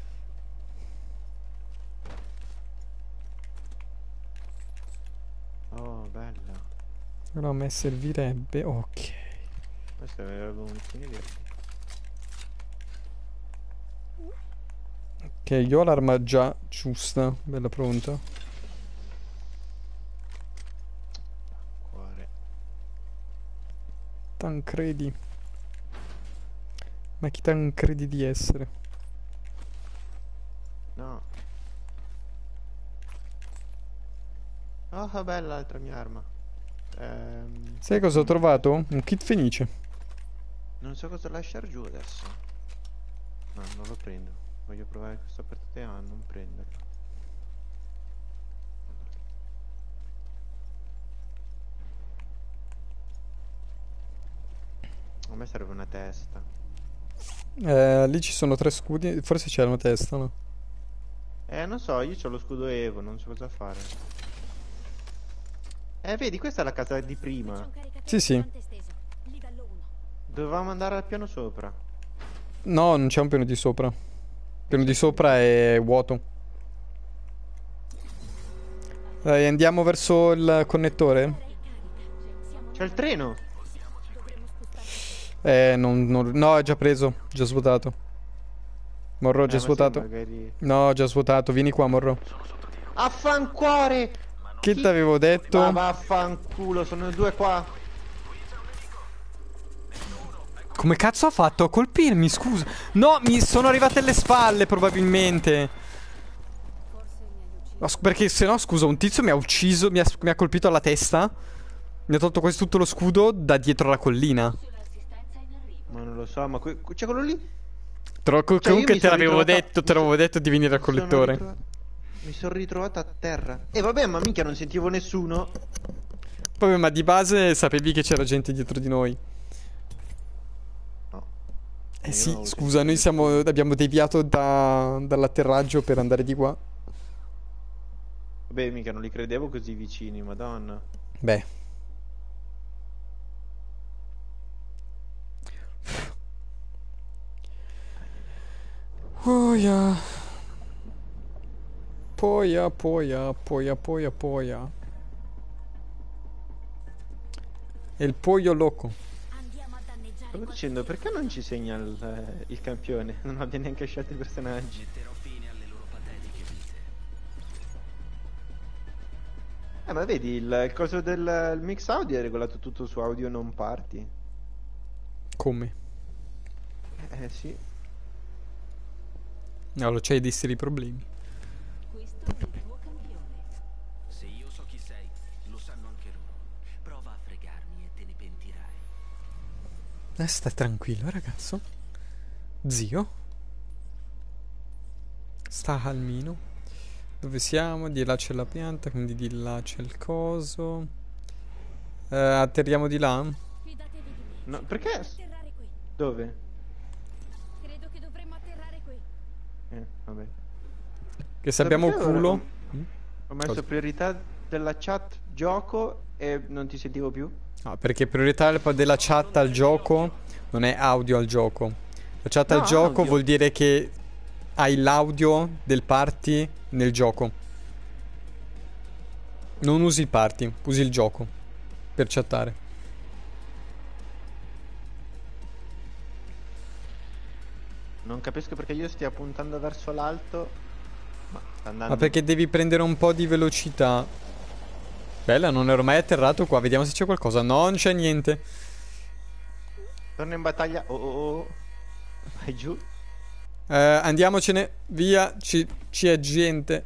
Oh, bella. Però a me servirebbe. Ok. Questo aveva munizioni verdi. Ok, io ho l'arma già giusta. Bella pronta. Cuore. Tancredi. Ma chi tancredi di essere? No. Oh, che bella l'altra mia arma. Sai cosa ho trovato? Un kit fenice. Non so cosa lasciare giù adesso. No, non lo prendo. Voglio provare questa partita a non prenderlo. A me serve una testa. Lì ci sono 3 scudi. Forse c'è una testa, no? Non so, io ho lo scudo Evo, non so cosa fare. Vedi, questa è la casa di C'è prima. un caricatore Sì, sì. pesante esteso. Livello 1. Dovevamo andare al piano sopra. No, non c'è un piano di sopra. Il piano di sopra è vuoto. Dai, andiamo verso il connettore? Siamo C'è il treno! dovremmo spostarci. No, è già preso. Già svuotato. Morro, già ma sì, svuotato. magari... No, già svuotato. Vieni qua, Morro. Affancuore! Che t'avevo detto? Ma vaffanculo, sono 2 qua. Come cazzo ha fatto a colpirmi, scusa? No, mi sono arrivate alle spalle, probabilmente. No, perché se no, scusa, un tizio mi ha ucciso, mi ha colpito alla testa. Mi ha tolto quasi tutto lo scudo da dietro la collina. Ma non lo so, ma c'è quello lì. Comunque mi te sono l'avevo ritrovata- detto, te l'avevo detto di venire al collettore. Mi sono ritrovato a terra. E vabbè, ma minchia, non sentivo nessuno. Vabbè, ma di base sapevi che c'era gente dietro di noi. No. Eh Io sì, non ho scusa, noi sentito abbiamo deviato dall'atterraggio per andare di qua. Vabbè, mica non li credevo così vicini, madonna. Beh. Poia. Poia. È il pollo loco. Andiamo a danneggiare Stavo dicendo, perché non ci segna il campione? Non abbia neanche scelto i personaggi. Metterò fine alle loro patetiche vite. Ma vedi, il coso del il mix audio è regolato tutto su audio non parti. Come? Sì. No, c'hai dei seri problemi. Questo è il tuo campione. Se io so chi sei, lo sanno anche loro. Prova a fregarmi e te ne pentirai. Stai tranquillo, ragazzo. Zio. Sta calmino. Dove siamo? Di là c'è la pianta, quindi di là c'è il coso. Atterriamo di là? Fidatevi di me. No, perché? Atterrare qui. Dove? Credo che dovremmo atterrare qui. Vabbè. Che se abbiamo Perché ora culo. Ho messo Cosa? priorità della chat gioco e non ti sentivo più. No, perché priorità della chat al gioco non è audio al gioco. La chat al No, gioco audio. vuol dire che hai l'audio del party nel gioco. Non usi il party, usi il gioco per chattare. Non capisco perché io stia puntando verso l'alto. Ma sta andando. Ma perché devi prendere un po' di velocità. Bella, non ero mai atterrato qua. Vediamo se c'è qualcosa. No, non c'è niente. Torna in battaglia. Oh. Vai giù. Andiamocene. Via. C'è gente.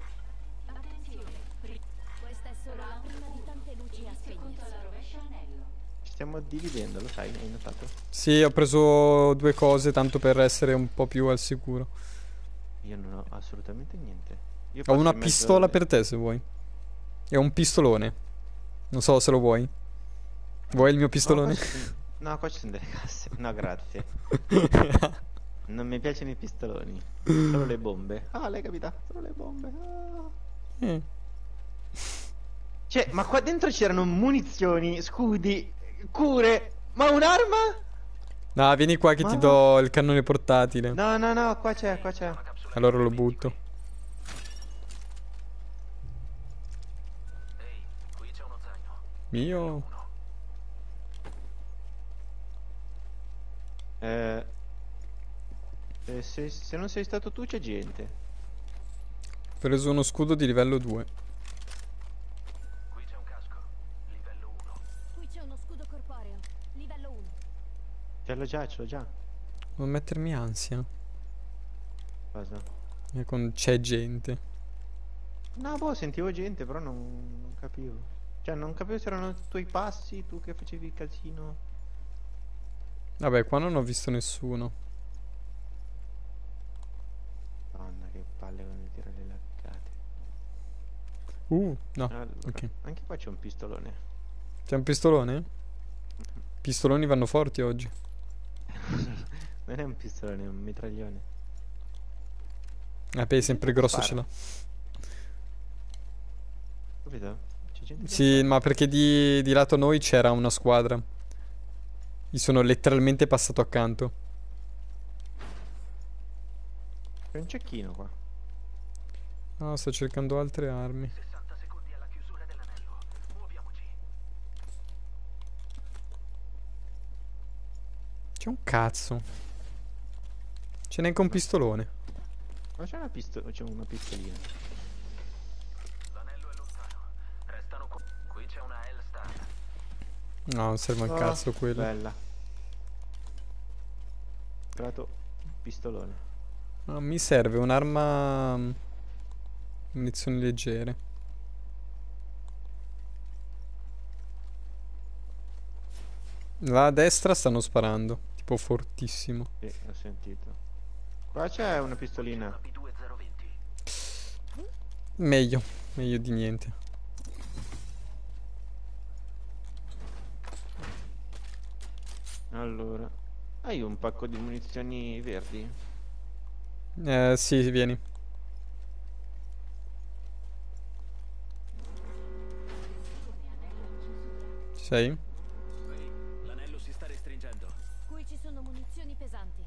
Questa è solo la prima di tante luci a spegnersi. Ci stiamo dividendo, lo sai, hai notato? Sì, ho preso 2 cose tanto per essere un po' più al sicuro. Io non ho assolutamente niente. Io Ho passo una in mezzo pistola alle- per te se vuoi. E un pistolone. Non so se lo vuoi. Vuoi il mio pistolone? No, qua ci sono delle casse. No, grazie. Non mi piacciono i pistoloni. Solo le bombe. Ah, l'hai capita? Solo le bombe. Ah. Eh. Cioè, ma qua dentro c'erano munizioni, scudi, cure. Ma un'arma? No, vieni qua che ti do il cannone portatile. No, qua c'è. Allora lo butto. Ehi, qui c'è uno zaino. Mio. Se non sei stato tu c'è gente. Ho preso uno scudo di livello 2. Qui c'è un casco. Livello 1. Qui c'è uno scudo corporeo. Livello 1. Ce l'ho già. Non mettermi ansia. Cosa? C'è gente. No, boh, sentivo gente, però non capivo. Cioè, non capivo se erano i tuoi passi, tu che facevi il casino. Vabbè, qua non ho visto nessuno. Madonna, che palle quando tiro le laccate. No. Allora, Ok. anche qua c'è un pistolone. C'è un pistolone? Pistoloni vanno forti oggi. Non è un pistolone, è un mitraglione. Beh, sempre grosso ce l'ha. Capito? C'è gente che Sì, spara. ma perché di lato noi c'era una squadra. Gli sono letteralmente passato accanto. C'è un cecchino qua. No, sto cercando altre armi. 60 secondi alla chiusura dell'anello. Muoviamoci. C'è un cazzo. C'è neanche un pistolone. Ma c'è una pistolina. L'anello è lontano. Restano qua. Qui c'è una L-Star. No, non serve un Oh, cazzo quello. Bella. Trovato un pistolone. No, mi serve un'arma. Munizioni leggere. Là a destra stanno sparando. Tipo fortissimo. Sì, ho sentito. Qua c'è una pistolina. P2020. Meglio. Meglio di niente. Allora. Hai un pacco di munizioni verdi? Sì, vieni. Ci sei? Ehi, l'anello si sta restringendo. Qui ci sono munizioni pesanti.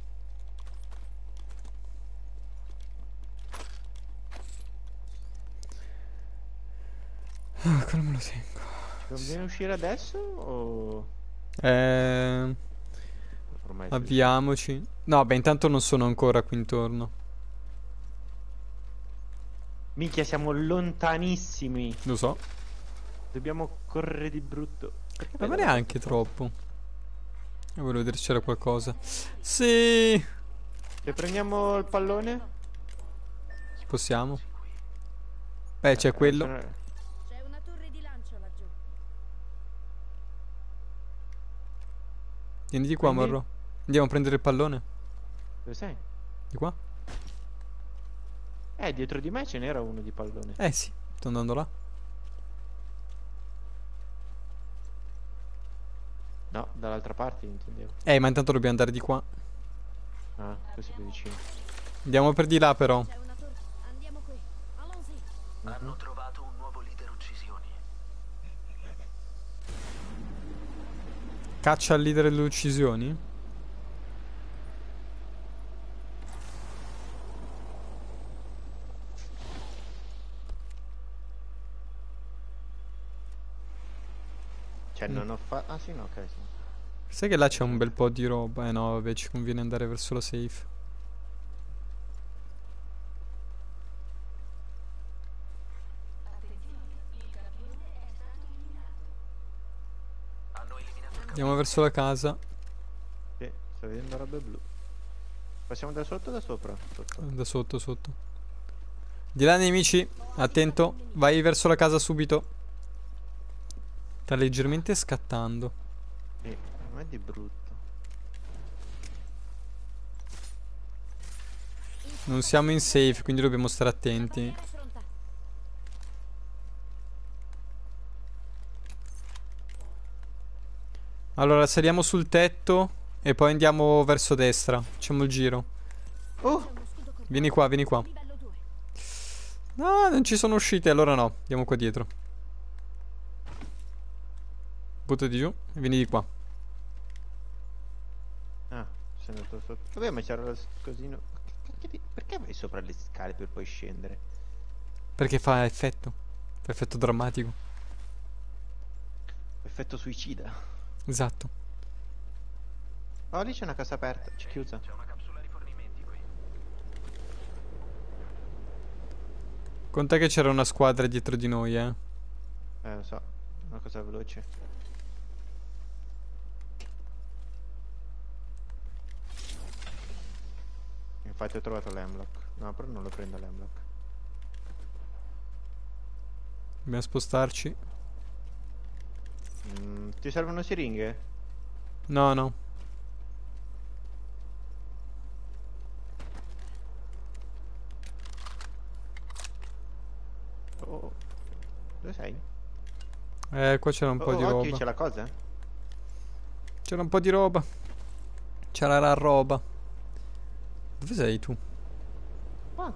Ah, quello me lo tengo. Ci conviene uscire adesso o Eh, ormai sì? avviamoci. No, beh, intanto non sono ancora qui intorno. Minchia, siamo lontanissimi. Lo so. Dobbiamo correre di brutto. Perché Ma vai neanche troppo. Io volevo vedere se c'era qualcosa. Sì. Se prendiamo il pallone? Possiamo? Beh, c'è quello. C'è una torre di lancio laggiù. Vieni di qua, Quindi? Morro. Andiamo a prendere il pallone. Dove sei? Di qua? Dietro di me ce n'era uno di pallone. Sì, sto andando là. No, dall'altra parte intendevo. Ma intanto dobbiamo andare di qua. Ah, questo è più vicino. Andiamo per di là, però. C'è una torre. Andiamo qui. Allons-y. Hanno trovato un nuovo leader uccisioni. Caccia al leader delle uccisioni? Cioè, non ho fatto... Ah, sì, no, ok, sì. Sai che là c'è un bel po' di roba? No, vabbè, ci conviene andare verso la safe. Hanno eliminato il Andiamo verso la casa. Sì, sto vedendo robe blu. Passiamo da sotto o da sopra? Sotto. Da sotto, sotto. Di là, nemici. Attento. Vai verso la casa subito. Sta leggermente scattando. Sì, non è di brutto. Non siamo in safe, quindi dobbiamo stare attenti. Barriera è pronta. Allora, saliamo sul tetto e poi andiamo verso destra. Facciamo il giro. C'è uno scudo corpoeo. Vieni qua, vieni qua. Livello 2. No, non ci sono uscite, allora no. Andiamo qua dietro. Buttati giù e vieni di qua. Ah, sono andato sotto. Vabbè, ma c'era lo cosino. Perché vai sopra le scale per poi scendere? Perché fa effetto. Fa effetto drammatico. Effetto suicida. Esatto. Oh, lì c'è una casa aperta. C'è chiusa. C'è una capsula rifornimenti qui. Conta che c'era una squadra dietro di noi, eh. Lo so. Una cosa veloce. Infatti ho trovato l'Hemlock. No, però non lo prendo l'Hemlock. Dobbiamo spostarci. Ti servono siringhe? No, no. Oh. Dove sei? Qua c'era un po' di Occhio, roba. c'è la cosa? C'era un po' di roba. C'era la roba. Dove sei tu? Qua.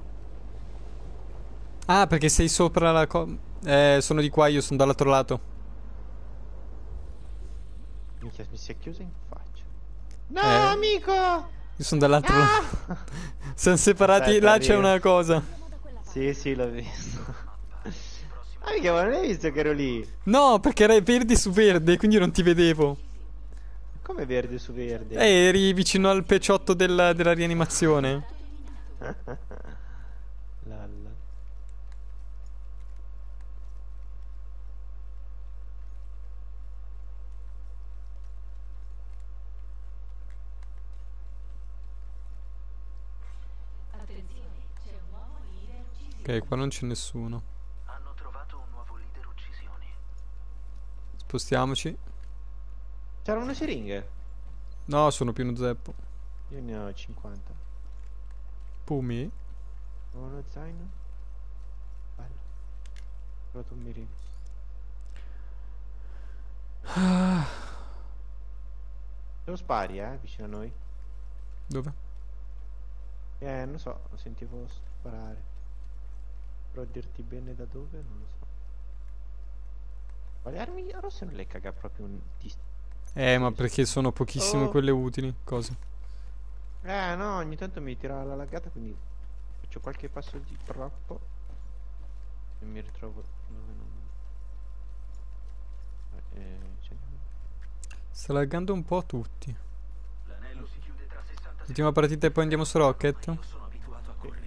Ah, perché sei sopra la sono di qua, io sono dall'altro lato. Minchia, mi si è chiuso in faccia. No, Eh. amico! Io sono dall'altro lato. Siamo separati, Aspetta, là c'è arrivo. una cosa. Sì, sì, l'ho visto. Amica, ma non hai visto che ero lì? No, perché era verde su verde, quindi non ti vedevo. Come verde su verde? Eri vicino al peciotto della rianimazione. Lalla. Attenzione, c'è un uomo leader uccisione. Ok, qua non c'è nessuno. Hanno trovato un nuovo leader uccisioni. Spostiamoci. C'erano siringhe? No, sono pieno zeppo. Io ne ho 50. Pumi? Ho uno zaino. Bello. Ho trovato un mirino. Te lo spari, vicino a noi? Dove? Non so, lo sentivo sparare. Però dirti bene da dove non lo so. Ma le armi rosse non le caga proprio un Ma perché sono pochissime Oh. quelle utili? Cosa? No, ogni tanto mi tira la laggata, quindi faccio qualche passo di troppo e mi ritrovo dove non... c'è- Sta laggando un po' tutti. L'anello si chiude tra 60 secondi. Ultima partita e poi andiamo su Rocket. Io sono abituato a correre.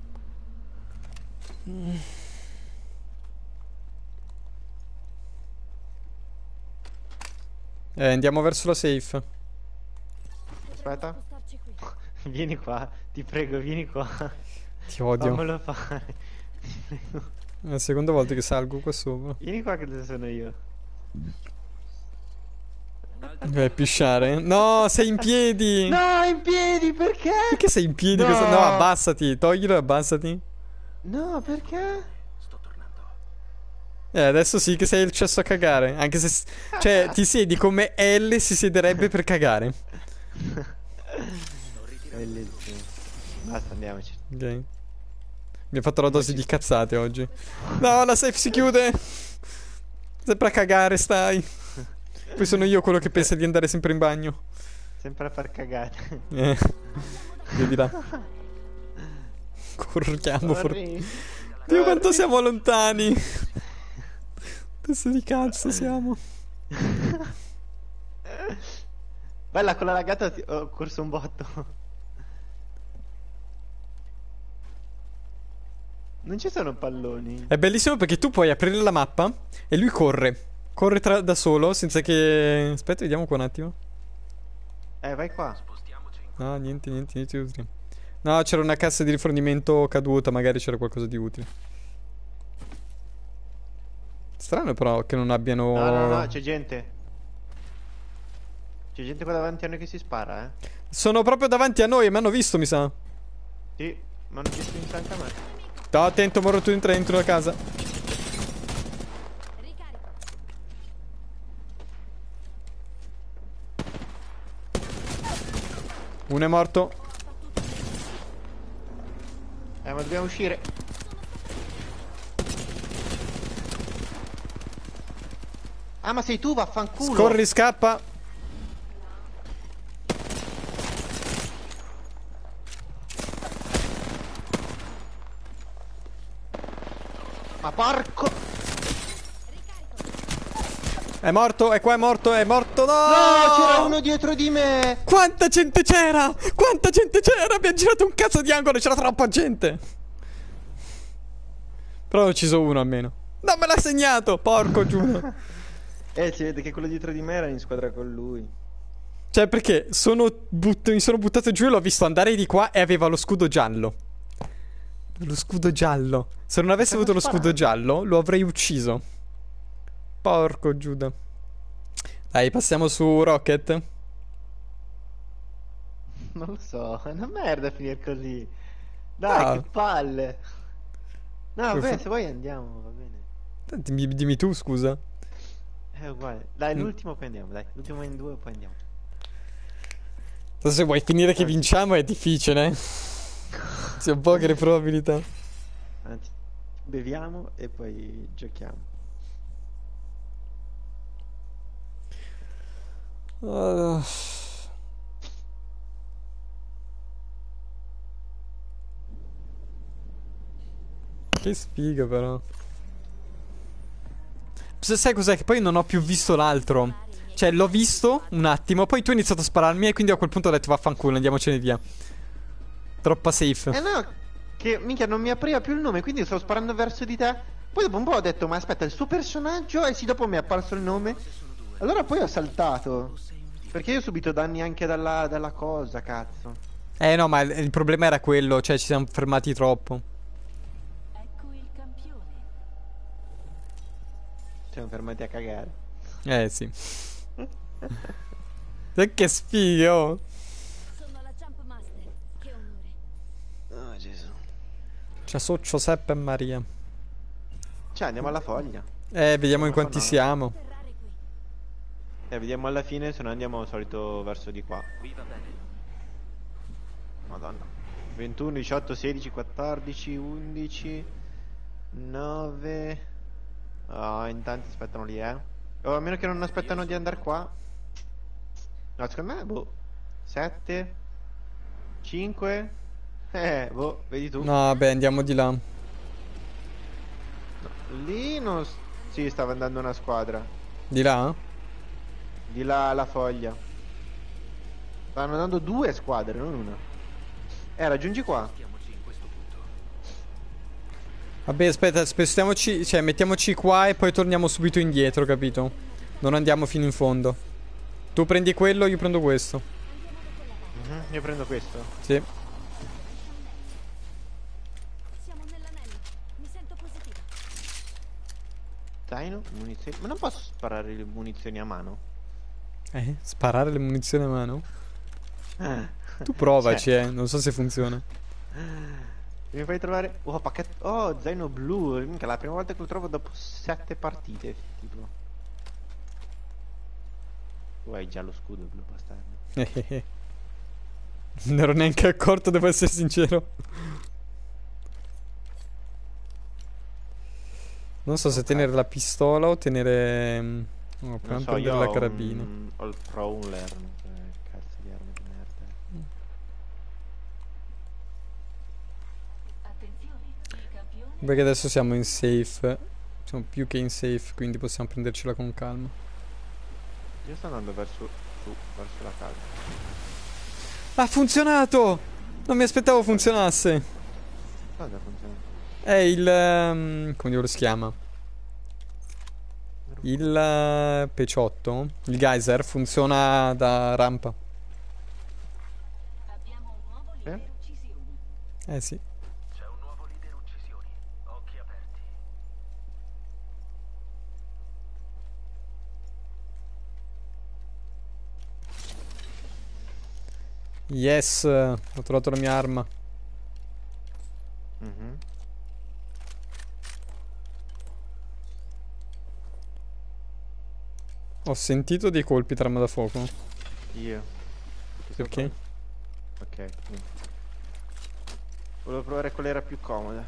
Andiamo verso la safe. Aspetta. Spostarci qui. Vieni qua, ti prego, vieni qua. Ti odio. Fammelo fare. Ti prego. È la seconda volta che salgo qua sopra. Vieni qua che adesso sono io. Vai a pisciare. No, sei in piedi. No, in piedi, perché? Perché sei in piedi? No. No, abbassati. Toglilo e abbassati. No, perché? Sto tornando. Adesso sì che sei il cesso a cagare. Anche se... Cioè, ti siedi come L si siederebbe per cagare. Bellissimo. Basta, andiamoci. Ok. Mi ha fatto la dose di cazzate oggi. No, la safe si chiude. Sempre a cagare stai. Poi sono io quello che pensa di andare sempre in bagno. Sempre a far cagate. Vedi là. Corriamo. Corri. Dio quanto siamo lontani. Adesso di cazzo siamo. Bella, con la laggata ho corso un botto. Non ci sono palloni. È bellissimo perché tu puoi aprire la mappa e lui corre. Corre da solo senza che... Aspetta, vediamo qua un attimo. Vai qua. Spostiamoci in No, niente di utile. No, c'era una cassa di rifornimento caduta, magari c'era qualcosa di utile. Strano però che non abbiano... No, c'è gente. C'è gente qua davanti a noi che si spara, Sono proprio davanti a noi, mi hanno visto, mi sa. Sì, ma hanno visto in anche a me. Sto attento, morro tu dentro la casa. Ricarico. Uno è morto. Ma dobbiamo uscire. Ah, ma sei tu, vaffanculo. Corri, scappa. Ma porco. È morto, è qua, è morto, è morto. No! No, c'era uno dietro di me. Quanta gente c'era! Quanta gente c'era! Abbiamo girato un cazzo di angolo, c'era troppa gente. Però ho ucciso uno almeno. Non me l'ha segnato, porco giuro. Si vede che quello dietro di me era in squadra con lui. Cioè, perché mi sono buttato giù e l'ho visto andare di qua e aveva lo scudo giallo. Lo scudo giallo. Se non avessi avuto lo scudo giallo, lo avrei ucciso. Porco Giuda. Dai, passiamo su Rocket. Non lo so, è una merda finire così. Dai, Ah. che palle. No, Vuoi vabbè, fa- se vuoi andiamo, va bene. Dimmi tu, scusa. È uguale. Dai, l'ultimo poi andiamo, dai. L'ultimo in due poi andiamo. Se vuoi finire che vinciamo è difficile, eh. C'è poche le probabilità. Anzi, beviamo e poi giochiamo. Ah. Che sfiga però. Sai cos'è? Che poi non ho più visto l'altro. Cioè l'ho visto un attimo, poi tu hai iniziato a spararmi e quindi a quel punto ho detto vaffanculo, andiamocene via. Troppa safe. No, che minchia non mi apriva più il nome, quindi sto sparando verso di te. Poi dopo un po' ho detto, ma aspetta, il suo personaggio? E sì, dopo mi è apparso il nome. Allora poi ho saltato. Perché io ho subito danni anche dalla cosa, cazzo. No, ma il problema era quello, cioè ci siamo fermati troppo. Ecco il campione. Ci siamo fermati a cagare. Sì. Che sfigo. Sono la Jump Master. Che onore. Oh Gesù. C'è su Giuseppe e Maria. Cioè andiamo alla foglia. Vediamo in quanti no. siamo. Atterrare qui. Vediamo alla fine, se no andiamo al solito verso di qua. Qui va bene. Madonna. 21, 18, 16, 14, 11, 9. Oh, in tanti aspettano lì, eh. Oh, a meno che non aspettano di andare qua. No, secondo me, boh. 7, 5. Boh, vedi tu. No, vabbè, andiamo di là. Lì non... Sì, stava andando una squadra. Di là? Di là alla foglia. Stanno andando 2 squadre, non una. Raggiungi qua. Stiamoci in questo punto. Vabbè, aspetta, spostiamoci, cioè mettiamoci qua e poi torniamo subito indietro, capito? Non andiamo fino in fondo. Tu prendi quello, io prendo questo. Io prendo questo. Sì. Siamo nell'anello. Mi sento positiva. Zaino, munizioni. Ma non posso sparare le munizioni a mano? Sparare le munizioni a mano? Tu provaci, Cioè, non so se funziona. mi fai trovare... Oh, pacchetto... Oh, zaino blu. Minchia, la prima volta che lo trovo dopo 7 partite, tipo. Tu hai già lo scudo blu, bastardo. Non ero neanche accorto, devo essere sincero. Non so se tenere la pistola o tenere... No, proviamo a prendere la carabina. Ho il Prowler. Cazzo di arma di merda. Attenzione, il campione. Perché adesso siamo in safe. Siamo più che in safe, quindi possiamo prendercela con calma. Io sto andando verso su, verso la casa. Ha funzionato! Non mi aspettavo funzionasse. Cosa funziona? È il... come diavolo si chiama? Il P8, il geyser, funziona da rampa. Abbiamo un nuovo leader uccisioni. Sì. C'è un nuovo leader uccisioni. Occhi aperti. Yes, ho trovato la mia arma. Mhm. Ho sentito dei colpi tra arma da fuoco. Io. Perché? Ok. Volevo provare quella era più comoda.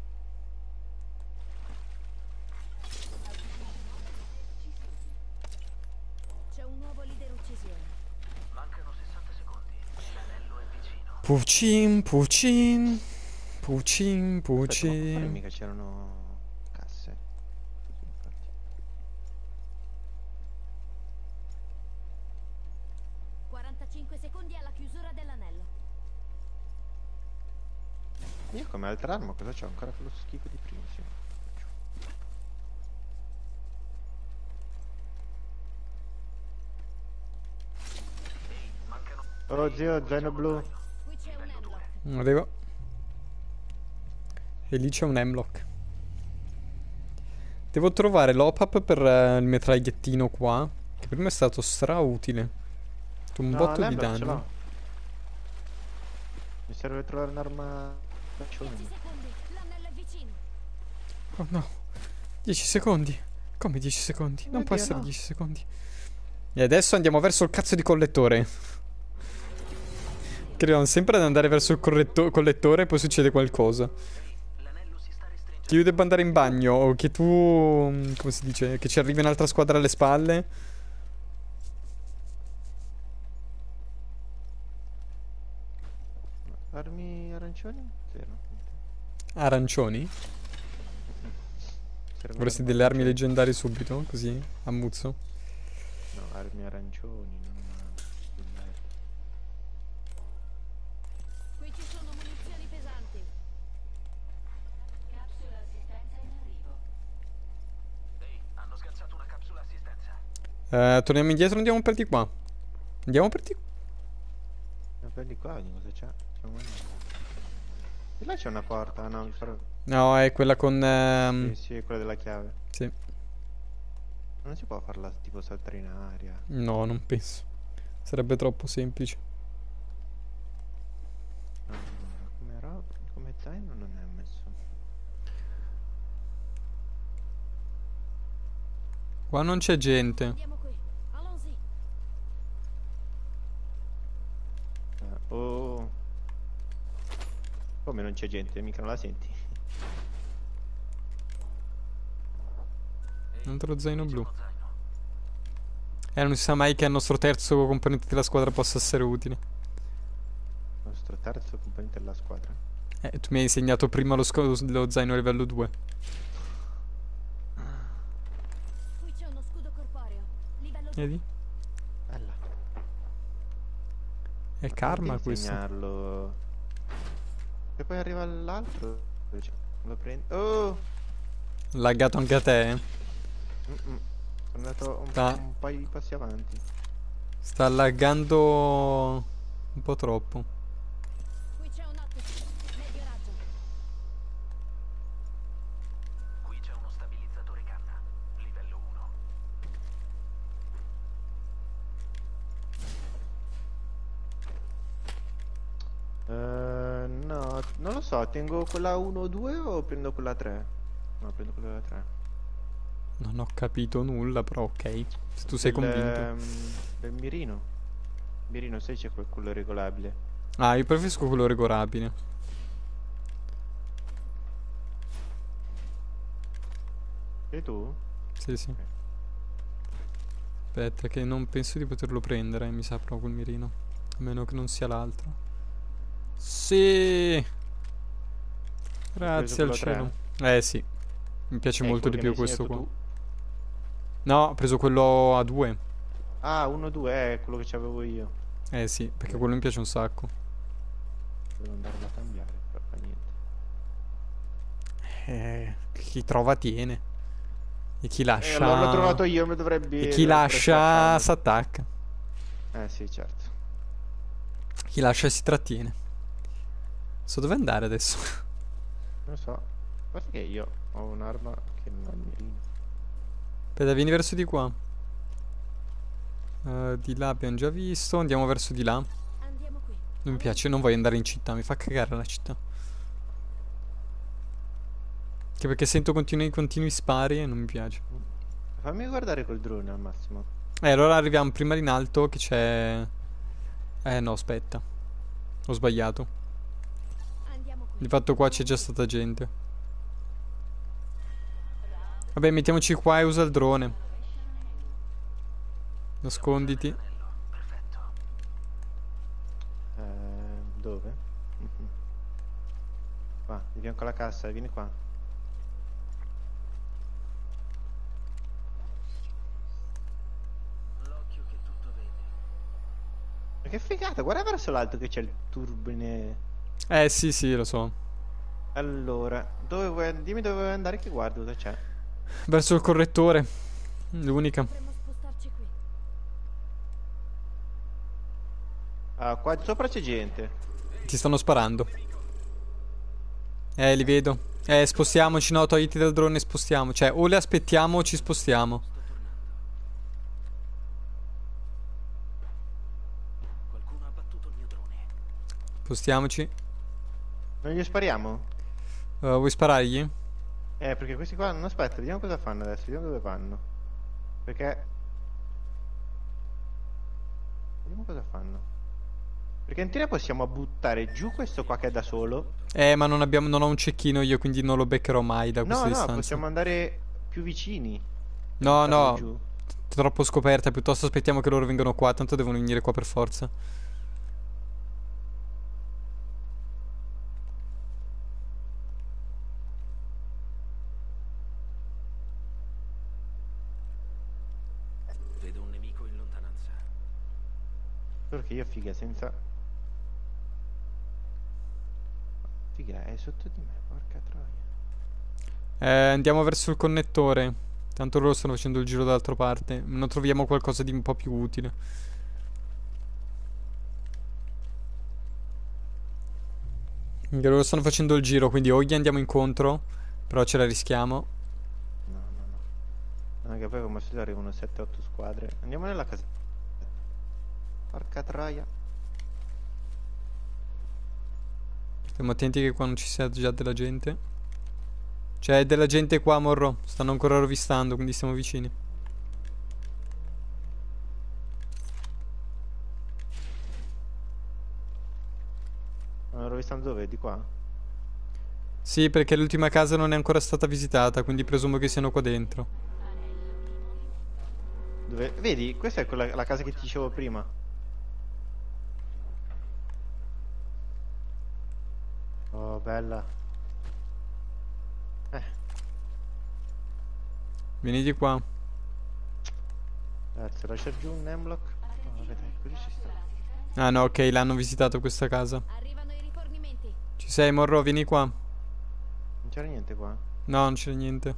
C'è un nuovo leader uccisione. Mancano 60 secondi. L'anello è vicino. Pucin, pucin. Pucin, Aspetta, ma qua fuori pucin. mica c'erano casse. Sì, infatti. 45 secondi alla chiusura dell'anello. Io come altra arma cosa c'ho? Ancora quello schifo di prima, sì. Oh zio, zaino blu. Qui c'è un hemlock. Arrivo. E lì c'è un hemlock. Devo trovare l'op-up per il mitragliettino qua, che per me è stato strautile. Ha fatto un No, botto di l'hemlock ce danno. l'ho. Mi serve trovare un'arma... 10 secondi. L'anello è vicino. Oh no. 10 secondi. Come 10 secondi? Non può Oddio, essere no. 10 secondi. E adesso andiamo verso il cazzo di collettore. Che arriviamo sempre ad andare verso il collettore e poi succede qualcosa. L'anello si sta restringendo. Che io debba andare in bagno o che tu... come si dice? Che ci arrivi un'altra squadra alle spalle. Armi arancioni? Zero. Arancioni? Servono Vorresti armi delle armi arancioni. leggendarie subito? Così? Ammuzzo? No, armi arancioni, non leggendarie. Qui ci sono munizioni pesanti. Capsula assistenza in arrivo. Ehi, hanno sganciato una capsula assistenza. Torniamo indietro, andiamo per di qua. Andiamo per di qua. Ma per di qua, vedi cosa c'è? C'è un momento. E là c'è una porta, no? No, è quella con... Sì, sì, è quella della chiave. sì. Non si può farla tipo saltare in aria. No, non penso. Sarebbe troppo semplice. Allora, come zaino non è messo. Qua non c'è gente. Andiamo qui. Allons-y. Oh. Come non c'è gente? Mica non la senti. Ehi, Un altro zaino qui c'è blu. uno zaino. Non si sa mai che al nostro terzo componente della squadra possa essere utile. Il nostro terzo componente della squadra. Tu mi hai insegnato prima lo zaino livello 2. Qui c'è uno scudo corporeo. Livello 2. Vedi? Bella. È karma Perché questo. insegnarlo? E poi arriva l'altro. Dove c'è? Lo prendo. Oh! Laggato anche a te, eh? Mm-mm. Sono andato Sta- un paio di passi avanti. Sta laggando un po' troppo. Qui c'è un ottico. Medio raggio. Qui c'è uno stabilizzatore canna. Livello 1. No, non lo so, tengo quella 1 o 2 o prendo quella 3? No, prendo quella 3. Non ho capito nulla, però ok. Se tu sei convinto. Del mirino. Mirino, sai c'è quello regolabile. Ah, io preferisco quello regolabile. E tu? Sì, sì. Aspetta, che non penso di poterlo prendere, mi sa proprio il mirino. A meno che non sia l'altro. Sì! Grazie al quello cielo. Sì. Mi piace molto di quello più che mi hai questo qua. insegnato tu. No, ho preso quello a 2. Ah, 1-2 è quello che c'avevo io. Sì, perché quello mi piace un sacco. Devo andarlo a cambiare, però fa niente. Chi trova tiene. E chi lascia... Allora l'ho trovato io, mi dovrebbe... E chi lascia s'attacca. Sì, certo. Chi lascia si trattiene. So dove andare adesso. Non so. Guarda che io ho un'arma che non ha il mirino. Aspetta, vieni verso di qua. Di là abbiamo già visto. Andiamo verso di là. Andiamo qui. Non mi piace, non voglio andare in città. Mi fa cagare la città. Anche perché sento continui spari e non mi piace. Fammi guardare col drone al massimo. Allora arriviamo prima in alto che c'è... no, aspetta. Ho sbagliato. Andiamo qui. Di fatto qua c'è già stata gente. Vabbè, mettiamoci qua e usa il drone. Nasconditi. Perfetto. Dove? Mhm. Qua, di fianco alla cassa, vieni qua. L'occhio che tutto vede. Ma che figata, guarda verso l'alto che c'è il turbine. Sì, sì, lo so. Allora, dimmi dove vuoi andare che guardo cosa c'è. Verso il correttore. L'unica. Dovremmo spostarci qui. Ah, qua sopra c'è gente. Ti stanno sparando. Li vedo. Spostiamoci, no, togliti dal drone e spostiamo. Cioè, o le aspettiamo o ci spostiamo. Qualcuno ha battuto il mio drone. Spostiamoci. Non gli spariamo? Vuoi sparargli? Perché questi qua, no, aspetta, vediamo cosa fanno adesso, vediamo dove vanno. Perché... Vediamo cosa fanno. Perché in teoria possiamo buttare giù questo qua che è da solo. Ma non ho un cecchino io, quindi non lo beccherò mai da questa No, distanza. possiamo andare più vicini. No, Buttarlo no, giù. troppo scoperta, piuttosto aspettiamo che loro vengano qua, tanto devono venire qua per forza. Vedo un nemico in lontananza. Solo che io figa senza... Figa, è sotto di me, porca troia. Andiamo verso il connettore. Tanto loro stanno facendo il giro dall'altra parte. Non troviamo qualcosa di un po' più utile. Perché loro stanno facendo il giro, quindi o gli andiamo incontro, però ce la rischiamo. No, no, no. Non è che poi come se arrivano 7-8 squadre. Andiamo nella casa. Porca troia. Stiamo attenti che qua non ci sia già della gente. C'è della gente qua, Morro. Stanno ancora rovistando, quindi siamo vicini. Non ero visto dove? Di qua? Sì, perché l'ultima casa non è ancora stata visitata, quindi presumo che siano qua dentro. Dove? Vedi? Questa è la casa che ti dicevo prima. Oh, bella. Vieni di qua. Grazie, lascia giù un Nemlock. No, vabbè, dai, così ci sta. Ah no, ok, l'hanno visitato questa casa. Arrivano i rifornimenti. Ci sei, Morro? Vieni qua. Non c'era niente qua. No, non c'è niente.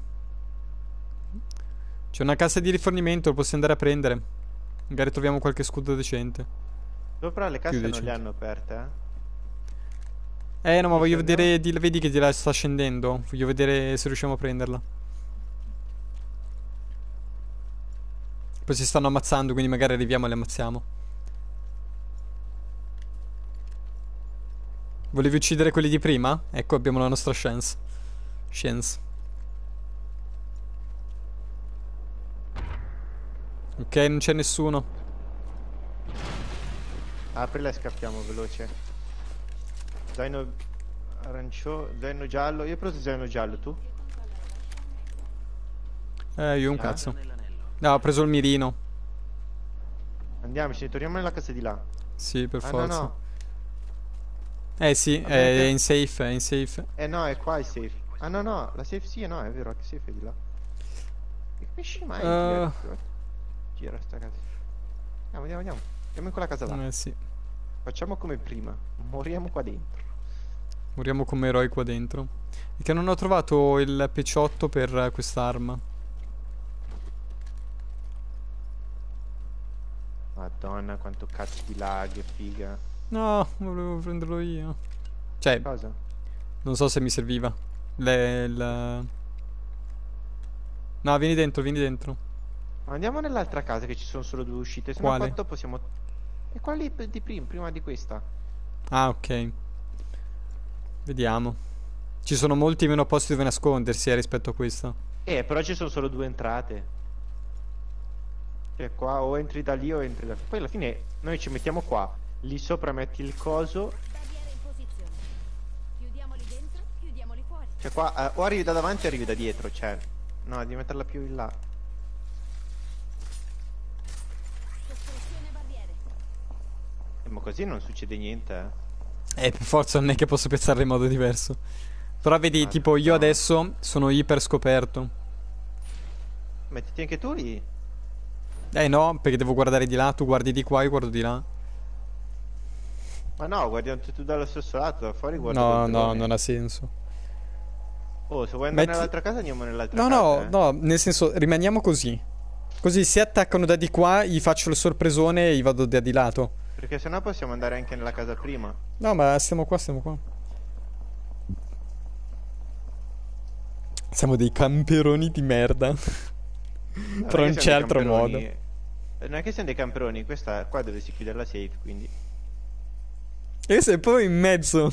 C'è una cassa di rifornimento, lo possiamo andare a prendere. Magari troviamo qualche scudo decente. Sopra le casse non decente. le hanno aperte, No, ma voglio Sì, vedere. Vedi che di là sta scendendo. Voglio vedere se riusciamo a prenderla. Poi si stanno ammazzando, quindi magari arriviamo e le ammazziamo. Volevi uccidere quelli di prima? Ecco, abbiamo la nostra chance. Ok, non c'è nessuno. Aprila e scappiamo veloce. Zaino zaino giallo. Io ho preso zaino giallo, tu? Io un Ah. cazzo. Nell'anello. No, ho preso il mirino. Andiamoci, torniamo nella casa di là. Sì, per Ah, forza. no. Sì, Vabbè, è che- in safe, è in safe. No, è qua il safe. Ah, no, no, la safe sì, no, è vero, che safe è di là. E come esci mai? Gira sta casa. Andiamo. Andiamo in quella casa là. Sì. Facciamo come prima. Moriamo qua dentro. Moriamo come eroi qua dentro. E che non ho trovato il P8 per quest'arma. Madonna, quanto cazzo di lag, figa. No, volevo prenderlo io. Cioè, Cosa? non so se mi serviva. No, vieni dentro. Ma andiamo nell'altra casa che ci sono solo due uscite. Se no Quale? qua possiamo... E qua lì di prima di questa. Ah, ok. Vediamo. Ci sono molti meno posti dove nascondersi rispetto a questa. Però ci sono solo due entrate. Cioè qua o entri da lì o entri da... Poi alla fine noi ci mettiamo qua. Lì sopra metti il coso. Barriere in posizione. Chiudiamoli dentro, chiudiamoli fuori. Cioè qua o arrivi da davanti o arrivi da dietro. Cioè... No, devi metterla più in là. Costruzione barriere. Ma così non succede niente, Per forza non è che posso piazzarla in modo diverso. Però vedi, Ah, tipo, io no. adesso sono iper scoperto. Mettiti anche tu lì. No, perché devo guardare di là, tu guardi di qua, io guardo di là. Ma no, guardiamo tutti dallo stesso lato, da fuori guarda No, col no, drone. non ha senso. Oh, se vuoi andare Metti- nell'altra casa andiamo nell'altra No, casa. no, no, nel senso, rimaniamo così. Così se attaccano da di qua, gli faccio il sorpresone e gli vado da di lato. Perché sennò possiamo andare anche nella casa prima. No, ma stiamo qua. Siamo dei camperoni di merda. Però non c'è altro modo. Non è che siamo dei camperoni, questa qua dove si chiude la safe, quindi. E sei poi in mezzo.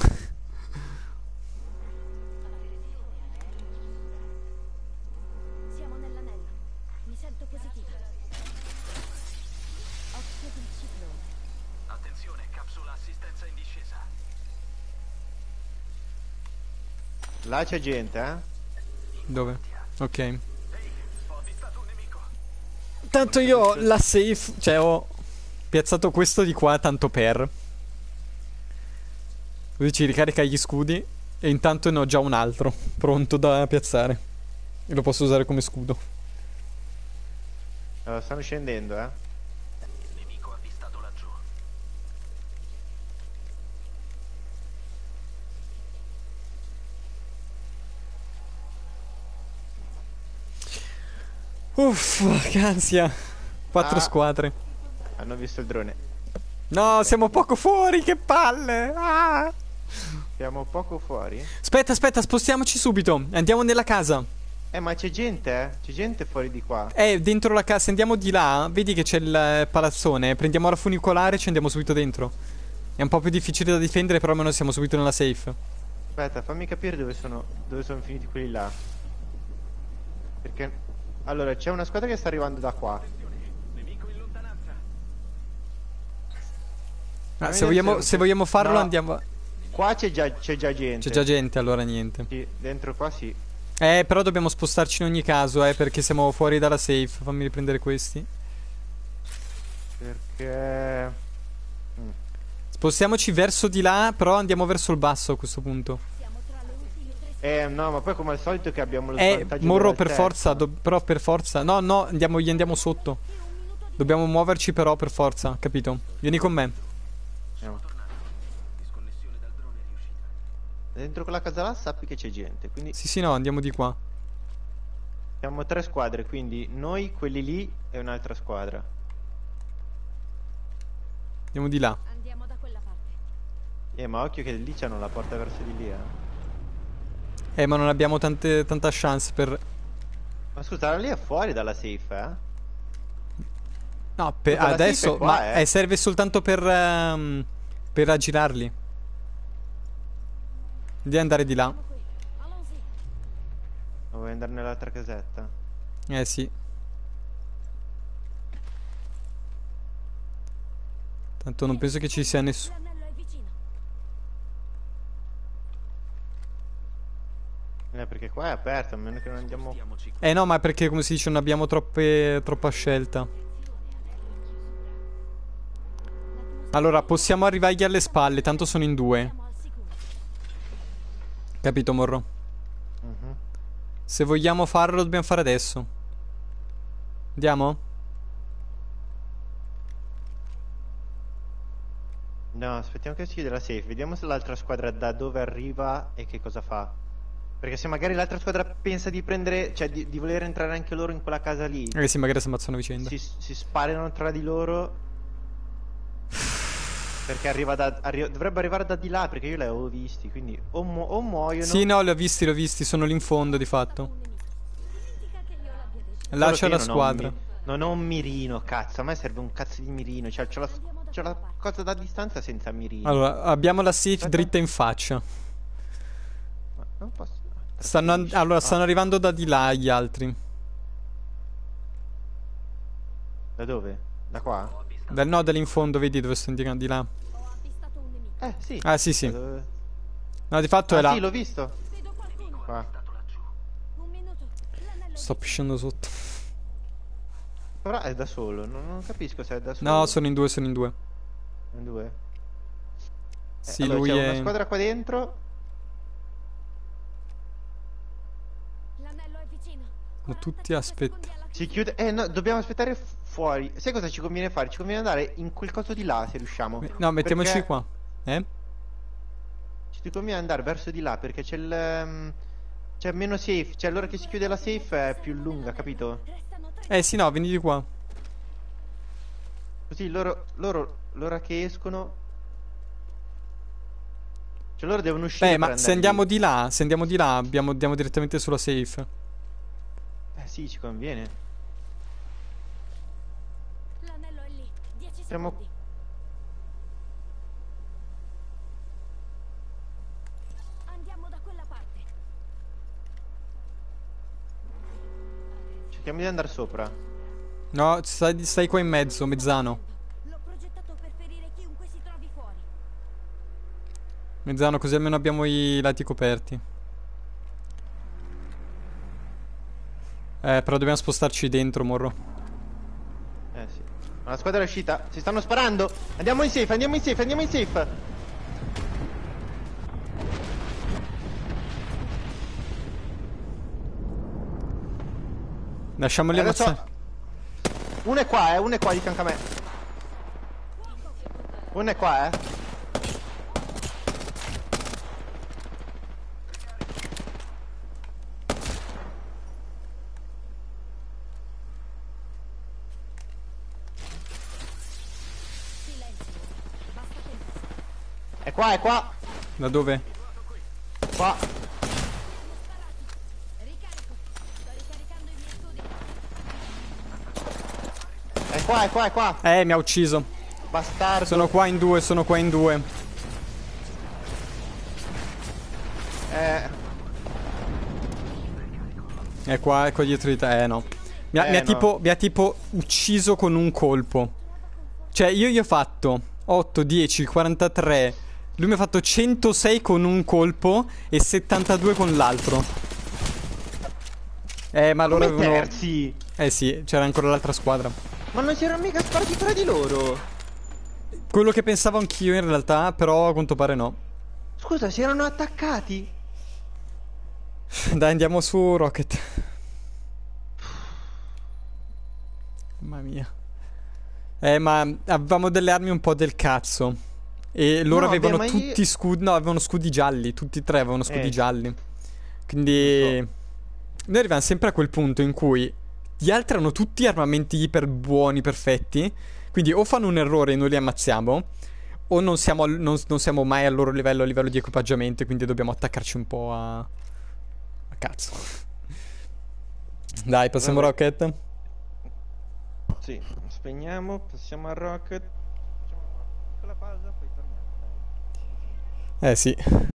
Siamo nell'anello. Mi sento positiva. Occhio del ciclone. Attenzione, capsula assistente Là c'è gente, eh? Dove? Ok. Tanto io ho la safe, cioè ho piazzato questo di qua tanto per. Così ci ricarica gli scudi e intanto ne ho già un altro pronto da piazzare. E lo posso usare come scudo. Allora, stanno scendendo, eh? Nemico avvistato laggiù. Uff, che ansia. 4 Ah. squadre. Hanno visto il drone. No, siamo poco fuori, che palle. Ah. Siamo poco fuori. Aspetta, spostiamoci subito. Andiamo nella casa. Ma c'è gente, eh? C'è gente fuori di qua. Dentro la casa. Se andiamo di là, vedi che c'è il palazzone. Prendiamo la funicolare e ci andiamo subito dentro. È un po' più difficile da difendere, però almeno siamo subito nella safe. Aspetta, fammi capire dove sono finiti quelli là. Perché... Allora, c'è una squadra che sta arrivando da qua. Ah, Fammi se vogliamo farlo No. andiamo. Qua c'è già gente. C'è già gente, allora niente. Sì, dentro qua sì. Però dobbiamo spostarci in ogni caso, perché siamo fuori dalla safe. Fammi riprendere questi. Perché... Spostiamoci verso di là, però andiamo verso il basso a questo punto. Siamo tra le ultime 3 No, ma poi come al solito che abbiamo lo svantaggio Morro dell'altezza. per forza, però per forza. No, gli andiamo sotto. Dobbiamo muoverci però per forza, capito? Vieni con me. Andiamo. Disconnessione dal drone è riuscita. Dentro quella casa là sappi che c'è gente. Quindi Sì, no, andiamo di qua. siamo 3 squadre. Quindi noi, quelli lì e un'altra squadra. Andiamo di là. Andiamo da quella parte. Ma occhio che lì c'hanno la porta verso di lì, Ma non abbiamo tanta chance per... Ma scusa, lì è fuori dalla safe, eh? No, Tutta la adesso... safe è qua, ma eh. serve soltanto per aggirarli. Devi andare di là. Siamo qui. Allons-y. Ma vuoi andare nell'altra casetta? Sì. Tanto non penso che ci sia nessuno. L'anello è vicino. Perché qua è aperto, a meno che non andiamo... Stiamoci No, ma è perché, come si dice, non abbiamo troppa scelta. Allora, possiamo arrivargli alle spalle, tanto sono in 2. Siamo al sicuro. Capito, Morro? Mhm. Se vogliamo farlo, lo dobbiamo fare adesso. Andiamo? No, aspettiamo che si chiude la safe. Vediamo se l'altra squadra da dove arriva e che cosa fa. Perché se magari l'altra squadra pensa di prendere... Cioè di voler entrare anche loro in quella casa lì, Sì, magari si ammazzano a vicenda. si sparano tra di loro. Perché dovrebbe arrivare da di là, perché io li avevo visti. Quindi o muoiono. Sì, no, li ho visti, sono lì in fondo di fatto. Un nemico. Dimentica che io l'abbia detto. Là Solo c'è che la io squadra. non ho un mirino, cazzo. A me serve un cazzo di mirino. Cioè, c'ho la cosa da distanza senza mirino. Allora, abbiamo la safe Aspetta. dritta in faccia. Ma non posso... Allora, stanno Ah, arrivando da di là gli altri. da dove? Da qua? No, da lì in fondo, vedi dove sto indicando, di là. Ho avvistato un nemico. Sì. Ah, sì. Da dove- No, di fatto è là. sì, l'ho visto. Vedo qualcuno. Qua. Un minuto. L'anello è Sto pisciando sotto. Però è da solo. Non capisco se è da solo. No, sono in 2, sono in 2. In due. Sì, allora, lui c'è è... una squadra qua dentro. L'anello è vicino. Ma tutti 45 aspetta. secondi alla Si chiusura. chiude. No, dobbiamo aspettare fuori. Sai cosa ci conviene fare? Ci conviene andare in quel coso di là se riusciamo. No, mettiamoci Perché qua. Ci conviene andare verso di là perché c'è il. C'è meno safe. Cioè, allora che si chiude la safe è più lunga, capito? Restano 3. Sì, no, vieni di qua. Così l'ora che escono. Cioè, loro devono uscire. per Ma andare se andiamo lì. di là, andiamo direttamente sulla safe. Sì, ci conviene. L'anello è lì. 10 Siamo- secondi. Andiamo da quella parte. Cerchiamo di andare sopra. No, stai qua in mezzo, mezzano. L'ho progettato per ferire chiunque si trovi fuori. Mezzano, così almeno abbiamo i lati coperti. Però dobbiamo spostarci dentro, morro. Sì. Ma la squadra è uscita. Si stanno sparando. Andiamo in safe, andiamo in safe, andiamo in safe. Lasciamoli Adesso- ammazzare. Uno è qua di fianco a me. Uno è qua, Silenzio. Basta tempo. È qua, è qua. Da dove? Qua. Ricarico. Sto ricaricando i miei studi. È qua, è qua, è qua. Mi ha ucciso. Bastardo. Sono qua in due, sono qua in due. È qua dietro di te. No. No. Mi ha tipo ucciso con un colpo. Cioè, io gli ho fatto 8, 10, 43. Lui mi ha fatto 106 con un colpo e 72 con l'altro. Ma loro Come avevano... terzi? Sì, c'era ancora l'altra squadra. Ma non si erano mica sparati tra di loro. Quello che pensavo anch'io in realtà, però a quanto pare no. Scusa, si erano attaccati. Dai, andiamo su Rocket. Mamma mia. Ma avevamo delle armi un po' del cazzo. E loro No, avevano vabbè, ma tutti io- scudi. No, avevano scudi gialli. Tutti e tre avevano scudi Sì. gialli. Quindi noi arriviamo sempre a quel punto in cui gli altri hanno tutti armamenti iper buoni, perfetti. Quindi o fanno un errore e noi li ammazziamo, o non siamo, non siamo mai al loro livello, a livello di equipaggiamento, e quindi dobbiamo attaccarci un po' a cazzo. Dai, passiamo Vabbè. Rocket. Sì, spegniamo, passiamo al rocket. Facciamo una piccola pausa, poi torniamo. Sì.